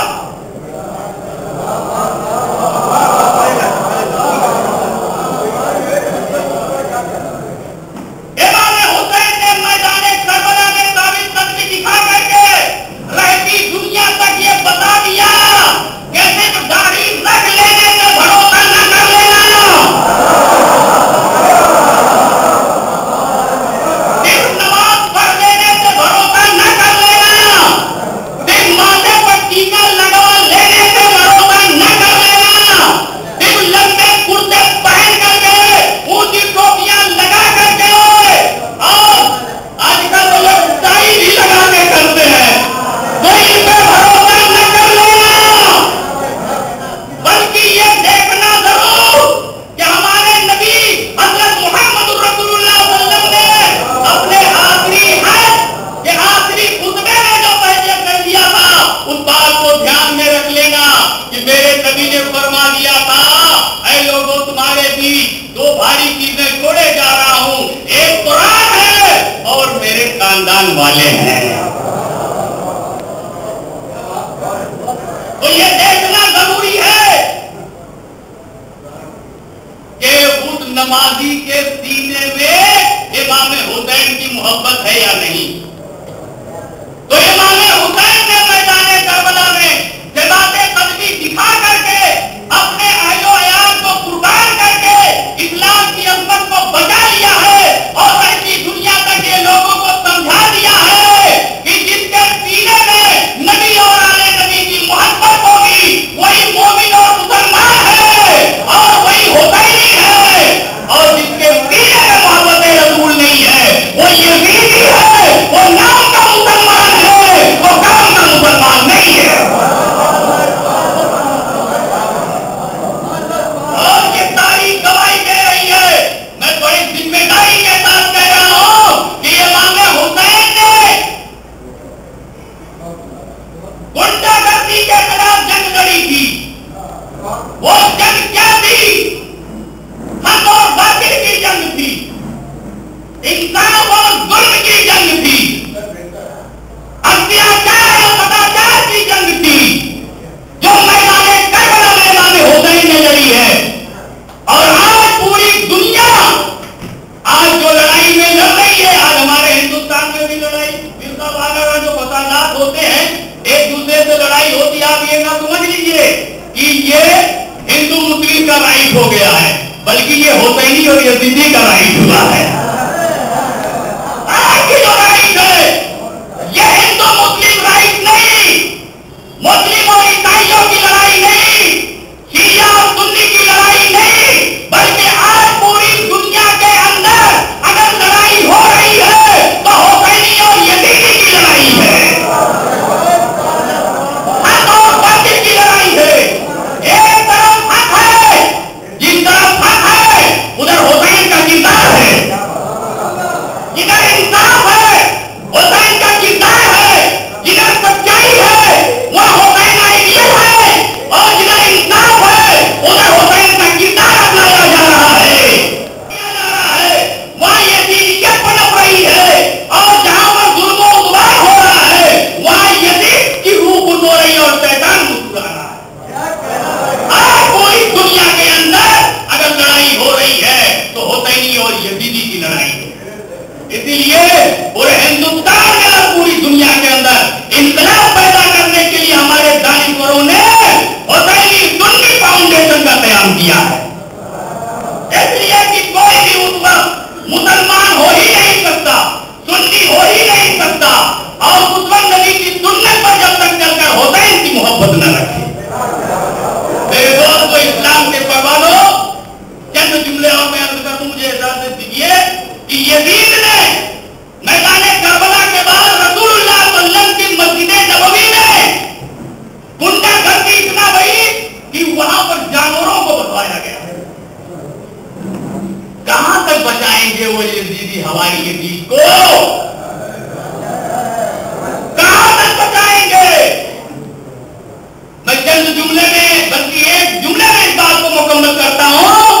B: امام حسین نے میدان کربلا میں ثابت قدمی دکھا کر کے رہتی دنیا تک یہ بتا دیا کہ صرف داڑھی رکھ لینے سے بھروسہ نہ کر لینا، صرف نماز پڑھ لینے سے بھروسہ نہ کر لینا، صرف ماتھے پر ٹیکا لگوا لینے سے بھروسہ نہ کر لینا، صرف لمبے کرتے پہن کر کے اونچی ٹوپیاں لگا کر کے اور آج کل تو لوگ ٹائی بھی لگا کے کرتے ہیں تو ان پہ بھروسہ نہ کر لینا، بلکہ یہ دیکھنا ضرور کہ ہمارے نبی حضرت محمد رسول اللہ صلی اللہ علیہ وسلم نے اپنے آخری حج کے آخری خطبے میں جو بیان کر دیا تھا اس بات کو دھیان میں رکھ لینا کہ میرے نبی نے فرما دیا تھا اے لوگوں تمہارے بیچ دو بھاری چیزیں چھوڑے جا رہا ہوں، ایک قرآن ہے اور میرے خاندان والے ہیں۔ تو یہ دیکھنا ضروری ہے کہ اس نمازی کے سینے میں امام حسین کی محبت ہے یا نہیں۔ تو امام حسین نے میدان کربلا میں ذات قدمی دکھا کر کے اپنے اہل و عیال کو قربان کر کے اسلام کی عظمت کو بچا لیا ہے اور ایسی دنیا تک یہ لوگوں کو سمجھا دیا ہے کہ جس کے سینے میں نبی اور اہل نبی کی محبت ہوگی وہی مومن اور مسلمان ہے اور وہی حسینی ہے، اور جس کے سینے میں محبت رسول نہیں ہے وہ یزیدی ہے، وہ نام کا مسلمان ہے،
D: آج جو لڑائی میں لڑ رہی ہے، آج ہمارے ہندوستان میں بھی لڑائی فرقہ وارانہ جو فسادات ہوتے ہیں، ایک دوسرے سے لڑائی ہوتی، آپ یہ نہ سمجھ لیجیے کہ یہ ہندو مسلم کا رائٹ ہو گیا ہے، بلکہ یہ حسینی اور یزیدی کا رائٹ ہوا ہے۔ آج کی جو رائٹ ہے یہ ہندو مسلم رائٹ نہیں، مسلم اور عیسائیوں کی لڑائی نہیں، شیعہ اور سنی کی لڑائی نہیں، بلکہ آج پوری دنیا کے اندر اگر لڑائی ہو رہی ہے تو حسینی اور یزیدی کی لڑائی ہے، حق اور باطل کی لڑائی ہے۔ ایک طرف حق ہے، جس طرف حق ہے ادھر حسین کا کردار ہے، جدھر انصاف ہے حسین کا کردار ہے، جدھر سچائی ہے وہ حسین آئیڈیل ہے، اور جدھر انصاف ہے ادھر حسین کا کردار اپنایا جا رہا ہے، کیا جا رہا ہے، وہاں یزیدیت پنپ رہی ہے، اور جہاں پر ظلم و عدوان ہو رہا ہے وہاں یزید کی روح کھل ہو رہی ہے اور شیطان مسکرا رہا ہے۔ آج پوری دنیا کے اندر اگر لڑائی ہو رہی ہے تو حسینی اور یزیدی کی لڑائی ہے۔ اسی لیے پورے ہندوستان کے اندر پوری دنیا کے اندر انقلاب پیدا کرنے کے لیے ہمارے دانشوروں نے حسینی سنی فاؤنڈیشن کا قیام کیا ہے، اس لیے کہ کوئی بھی اس وقت مسلمان ہو ہی نہیں سکتا، سنی ہو ہی نہیں سکتا، اور دشمن نبی کی سنت پر جب تک چل کر حسین کی محبت نہ رکھے۔ میرے دوست کو اسلام کے پروانوں چند جملے اور میں عرض کر دوں، مجھے اجازت دیجیے کہ یزید نے میدان کربلا کے بعد رسول اللہ صلی اللہ علیہ وسلم کی مسجد نبوی میں گنڈا گردی اتنا بڑی کہ وہاں پر جانوروں کو بتایا گیا۔ کہاں تک بچائیں گے وہ یزیدی ہماری یزید کو؟ کہاں تک بچائیں گے؟ میں چند جملے میں بلکہ ایک جملے میں اس بات کو مکمل کرتا ہوں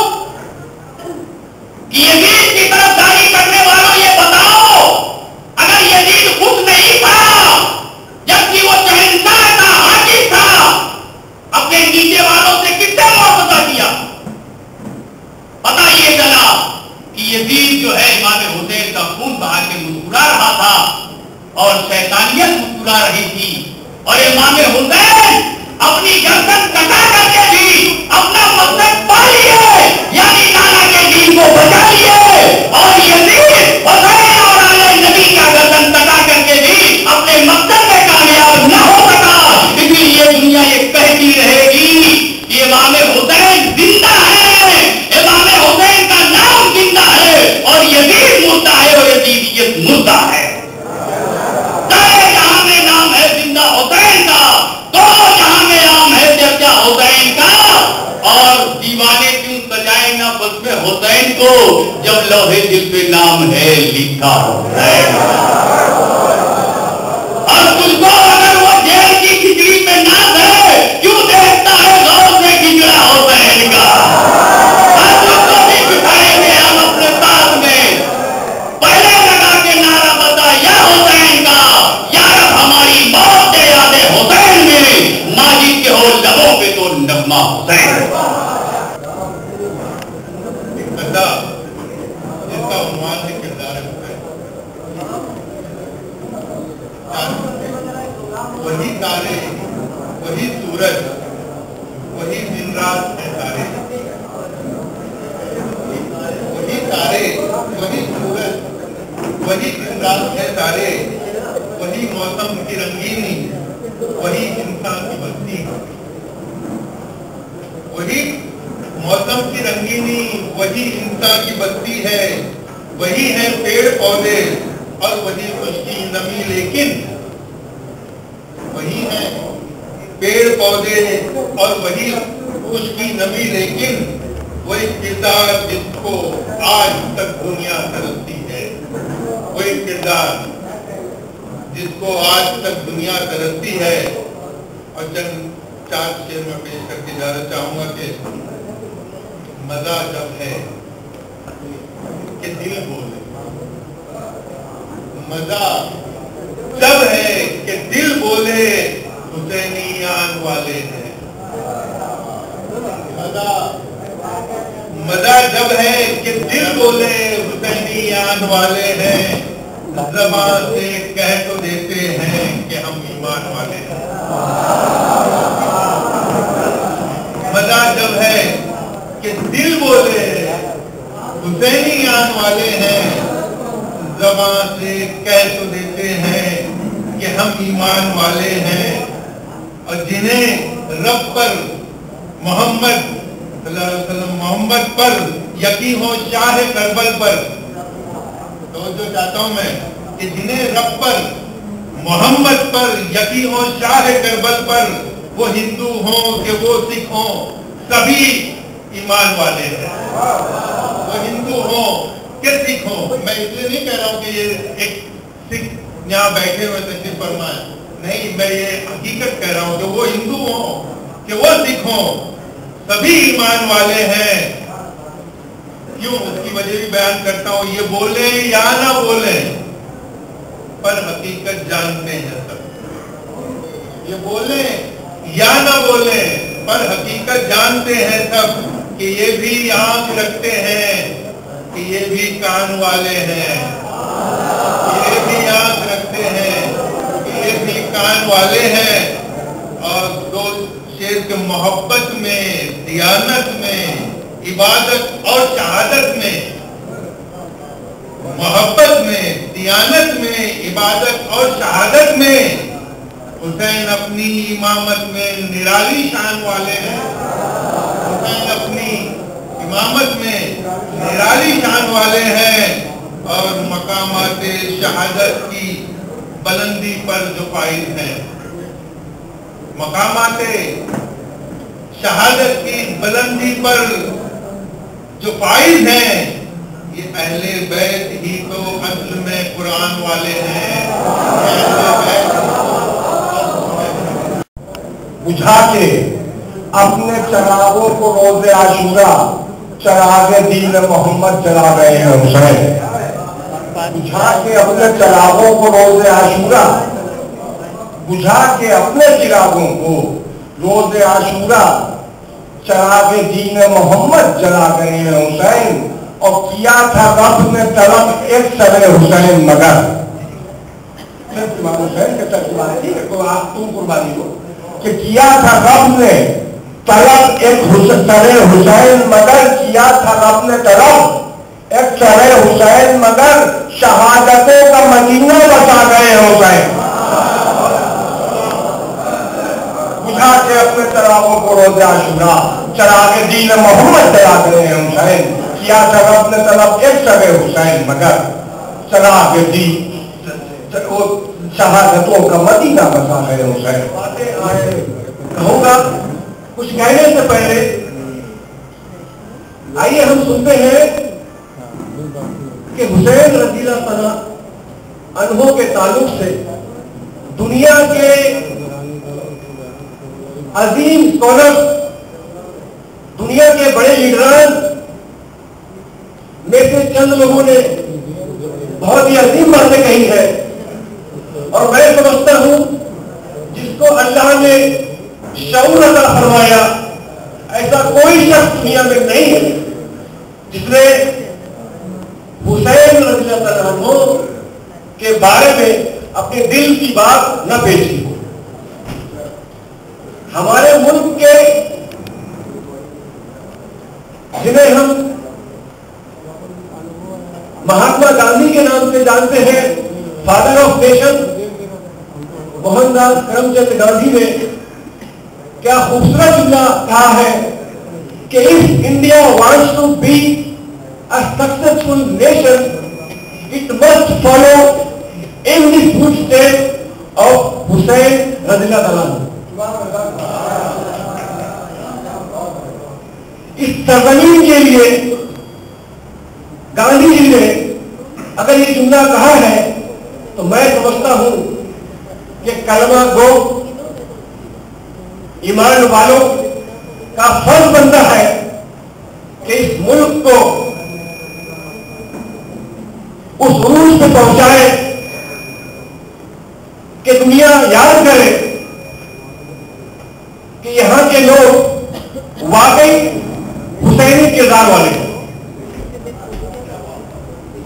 D: کہ یزید کی طرف داری کرنے والوں یہ بتاؤ، اگر یزید خود نہیں تھا جبکہ وہ شہنشاہ تھا، حاکم تھا، اپنے نیچے والوں سے کس نے معاوضہ کیا؟ پتہ یہ چلا کہ یزید جو ہے امام حسین کا خون بہا کے مسکرا رہا تھا اور شیطانیت مسکرا رہی تھی، اور امام حسین اپنی گردن کٹا کر کے بھی اپنا مقصد پا لیے، یعنی نانا کے دین کو بچا لیے، اور یزید حسین اور آل نبی کا گردن کٹا کر کے بھی اپنے مقصد میں کامیاب نہ ہو سکا۔ اس لیے دنیا یہ کہتی رہے گی کہ امام حسین زندہ ہے، امام حسین کا نام زندہ ہے، اور یزید مردہ ہے اور یزیدیت مردہ ہے۔ سارے جہاں میں نام ہے زندہ حسین کا، دونوں جہاں میں نام ہے چرچا حسین کا، اور دیوانے کیوں سجائے نہ بس میں حسین کو جب لوہے دل پہ نام ہے لکھا حسین۔ اور تجھ کو اگر وہ جیل کی کھچڑی پہ ناز ہے کیوں دیکھتا ہے غور سے کھچڑا حسین کا؟ اور تجھ کو بھی بٹھائیں گے ہم اپنے ساتھ میں، پہلے لگا کے نعرہ بتا یا حسین کا، یا رب ہماری موت دے یاد حسین میں، ماجد کے ہو لبوں پہ تو نغمہ حسین۔ ایک بندہ جس کا عنوان ہے کردار حسین، وہی تارے، وہی سورج، وہی دن رات ہے تارے، وہی تارے، وہی سورج، وہی دن رات ہے تارے، وہی موسم کی رنگینی، وہی انسان کی بستی، وہی موسم کی رنگینی، وہی انسان کی بستی ہے، وہی ہے پیڑ پودے اور وہی خشکی نمی، لیکن وہی ہے پیڑ پودے اور وہی خشکی نمی، لیکن وہی کردار جس کو آج تک دنیا ترستی ہے، وہی کردار جس کو آج تک دنیا ترستی ہے۔ اور چند چار شعر میں پیش کر کے جانا چاہوں گا کہ مزہ جب ہے کہ دل بولے، مزہ جب ہے کہ دل بولے حسینیان والے ہیں، مزہ مزہ جب ہے کہ دل بولے
E: حسینی آن والے ہیں، زبان سے کہہ تو دیتے ہیں کہ ہم ایمان والے ہیں۔ مزہ جب ہے کہ دل بولے حسینی آن والے ہیں، زبان سے کہہ تو دیتے ہیں کہ ہم ایمان والے ہیں، اور جنہیں رب پر محمد صلی اللہ علیہ وسلم محمد پر یقین ہو، شاہ کربل پر، توجہ چاہتا ہوں میں کہ جنہیں رب پر محمد پر یقین ہو، شاہ کربل پر، وہ ہندو ہوں کہ وہ سکھ ہوں، سبھی ایمان والے ہیں۔ وہ ہندو ہوں کہ سکھ ہوں، میں اس لیے نہیں کہہ رہا ہوں کہ یہ ایک سکھ یہاں بیٹھے ہوئے تشریف فرمائے، نہیں، میں یہ حقیقت کہہ رہا ہوں کہ وہ ہندو ہوں کہ وہ سکھ ہوں، سبھی ایمان والے ہیں۔ کیوں؟ اس کی وجہ بھی بیان کرتا ہوں، یہ بولیں یا نہ بولیں پر حقیقت جانتے ہیں سب، یہ بولیں یا نہ بولیں پر حقیقت جانتے ہیں سب، کہ یہ بھی آنکھ رکھتے ہیں، کہ یہ بھی کان والے ہیں، یہ بھی آنکھ رکھتے ہیں، کہ یہ بھی کان والے ہیں۔ اور دو شیر کے محبت میں، دیانت میں، عبادت اور شہادت میں، محبت میں، دیانت میں، عبادت اور شہادت میں حسین اپنی امامت میں نرالی شان والے ہیں۔ حسین اپنی امامت میں نرالی شان والے ہیں، اور مقامات شہادت کی بلندی پر جو فائز ہیں، مقامات شہادت کی بلندی پر جو فائز ہیں، یہ اہل بیت ہی تو اصل میں قرآن والے ہیں۔
A: بجھا کے اپنے چراغوں کو روز عاشورہ چراغ دین محمد جلا گئے ہیں حسین۔ بجھا کے اپنے چراغوں کو روز عاشورہ بجھا کے اپنے چراغوں کو روز عاشورہ چراغ دین محمد جلا گئے ہیں حسین، اور کیا تھا رب نے طلب ایک سر حسین مگر، صرف امام حسین کے ترجمہ نہیں ہے کہ آپ تم قربانی ہو، کہ کیا تھا رب نے طلب ایک سر حسین مگر، کیا تھا رب نے طلب ایک سر حسین مگر، شہادتوں کا مدینہ بسا گئے ہیں حسین۔ بجھا کے اپنے چراغوں کو روز عاشورہ چراغ دین محمد جلا گئے ہیں حسین، کیا تھا رب نے طلب ایک سر حسین مگر، چراغ دین شہادتوں کا مدینہ بسا گئے حسین۔ کہوں گا کچھ کہنے سے پہلے آئیے ہم سنتے ہیں کہ حسین رضی اللہ تعالیٰ عنہ کے تعلق سے دنیا کے عظیم اسکالر، دنیا کے بڑے لیڈران میں سے چند لوگوں نے بہت ہی عظیم باتیں کہی ہیں، اور میں سمجھتا ہوں جس کو اللہ نے شعور عطا فرمایا، ایسا کوئی شخص دنیا میں نہیں ہے جس نے حسین رضی اللہ عنہ کے بارے میں اپنے دل کی بات نہ پیشی ہو۔ ہمارے ملک کے جنہیں ہم مہاتما گاندھی کے نام سے جانتے ہیں، father of nation, Mohandas Karamchand Gandhi نے کیا خوبصورت جملہ کہا ہے کہ if India wants to be a successful nation, it must follow in the footsteps of Hussein رضی اللہ عنہ۔ اس سرزمین کے لیے گاندھی جی نے اگر یہ جملہ کہا ہے تو میں سمجھتا ہوں کہ کلمہ گو ایمان والوں کا فرض بنتا ہے کہ اس ملک کو اس عروج پہ پہنچائے کہ دنیا یاد کرے کہ یہاں کے لوگ واقعی حسینی کردار والے ہیں۔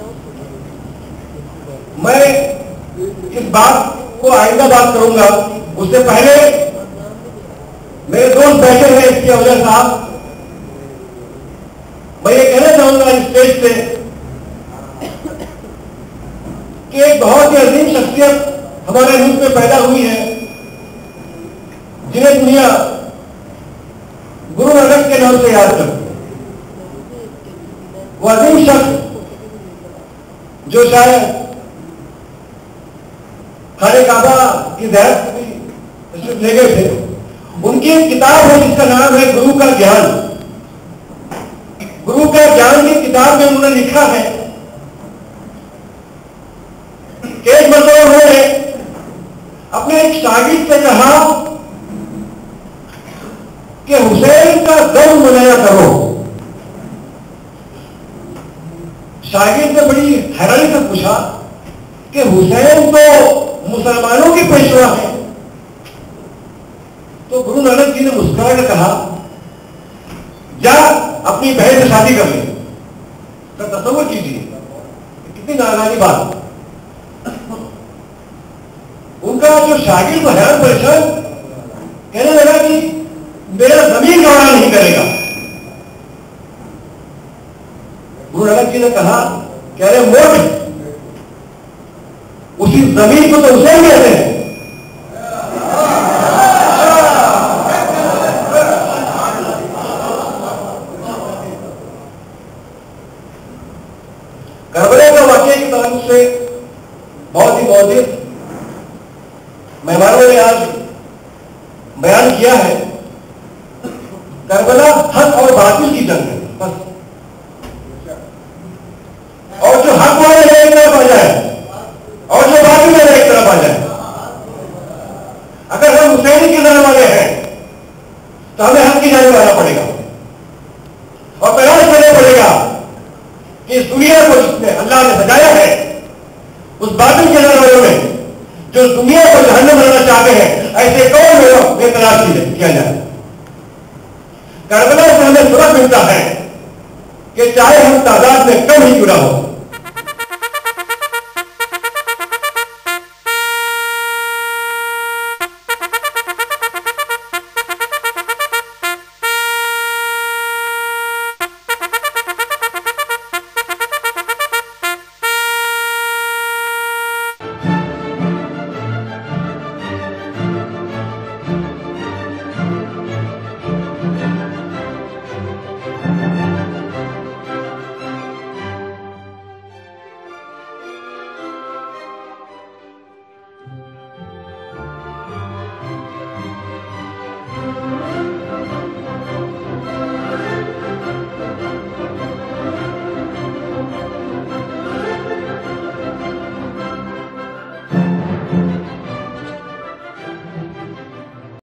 A: میں اس بات کو آئندہ بات کروں گا، اس سے پہلے میرے دوست بیٹھے ہیں اس کے افضل صاحب، میں یہ کہنا چاہوں گا اسٹیج سے کہ ایک بہت ہی عظیم شخصیت ہمارے ملک میں پیدا ہوئی ہے جنہیں دنیا گرو نانک کے نام سے یاد کرتی ہے۔ وہ عظیم شخص جو شاید خانہ کعبہ کی زیارت سے بھی تشریف لے گئے تھے، ان کی ایک کتاب ہے جس کا نام ہے گرو کا گیان۔ گرو کا گیان کی کتاب میں انہوں نے لکھا ہے کہ ایک مرتبہ انہوں نے اپنے ایک شاگرد سے کہا کہ حسین کا غم منایا کرو۔ شاگرد نے بڑی حیرانی سے پوچھا کہ حسین تو مسلمانوں کی پیشوا ہے۔ تو گرو نانک جی نے مسکرا کر کہا جا اپنی بہن سے شادی کر لیں۔ تو تصور کیجیے کتنی ناراضی بات۔ ان کا جو شاگرد کو حیران پریشان کہنے لگا کہ میرا زمین گوارا نہیں کرے گا۔ گرو نانک جی نے کہا کہ ارے موٹ، اسی زمین کو تو حسین کہتے ہیں۔ کربلا کا واقعہ کے تعلق سے بہت ہی موجود مہمانوں نے آج بیان کیا ہے۔ کربلا حق اور باطل کی جنگ ہے بس، اور جو حق والے ہیں ایک طرف آ جائے اور جو باطل والے ایک طرف آ جائے۔ اگر ہم حسین کی جانب والے ہیں تو ہمیں حق کی جانب آنا پڑے گا اور تلاش کرنا پڑے گا کہ اس دنیا کو جس میں اللہ نے سجایا ہے اس باطل کے جانب والوں میں جو دنیا کو جہنم بنانا چاہتے ہیں، ایسے کون لوگوں بے تلاش کیا جائے۔ کربلا سے ہمیں سبق ملتا ہے کہ چاہے ہم تعداد میں کم ہی کیوں نہ ہو،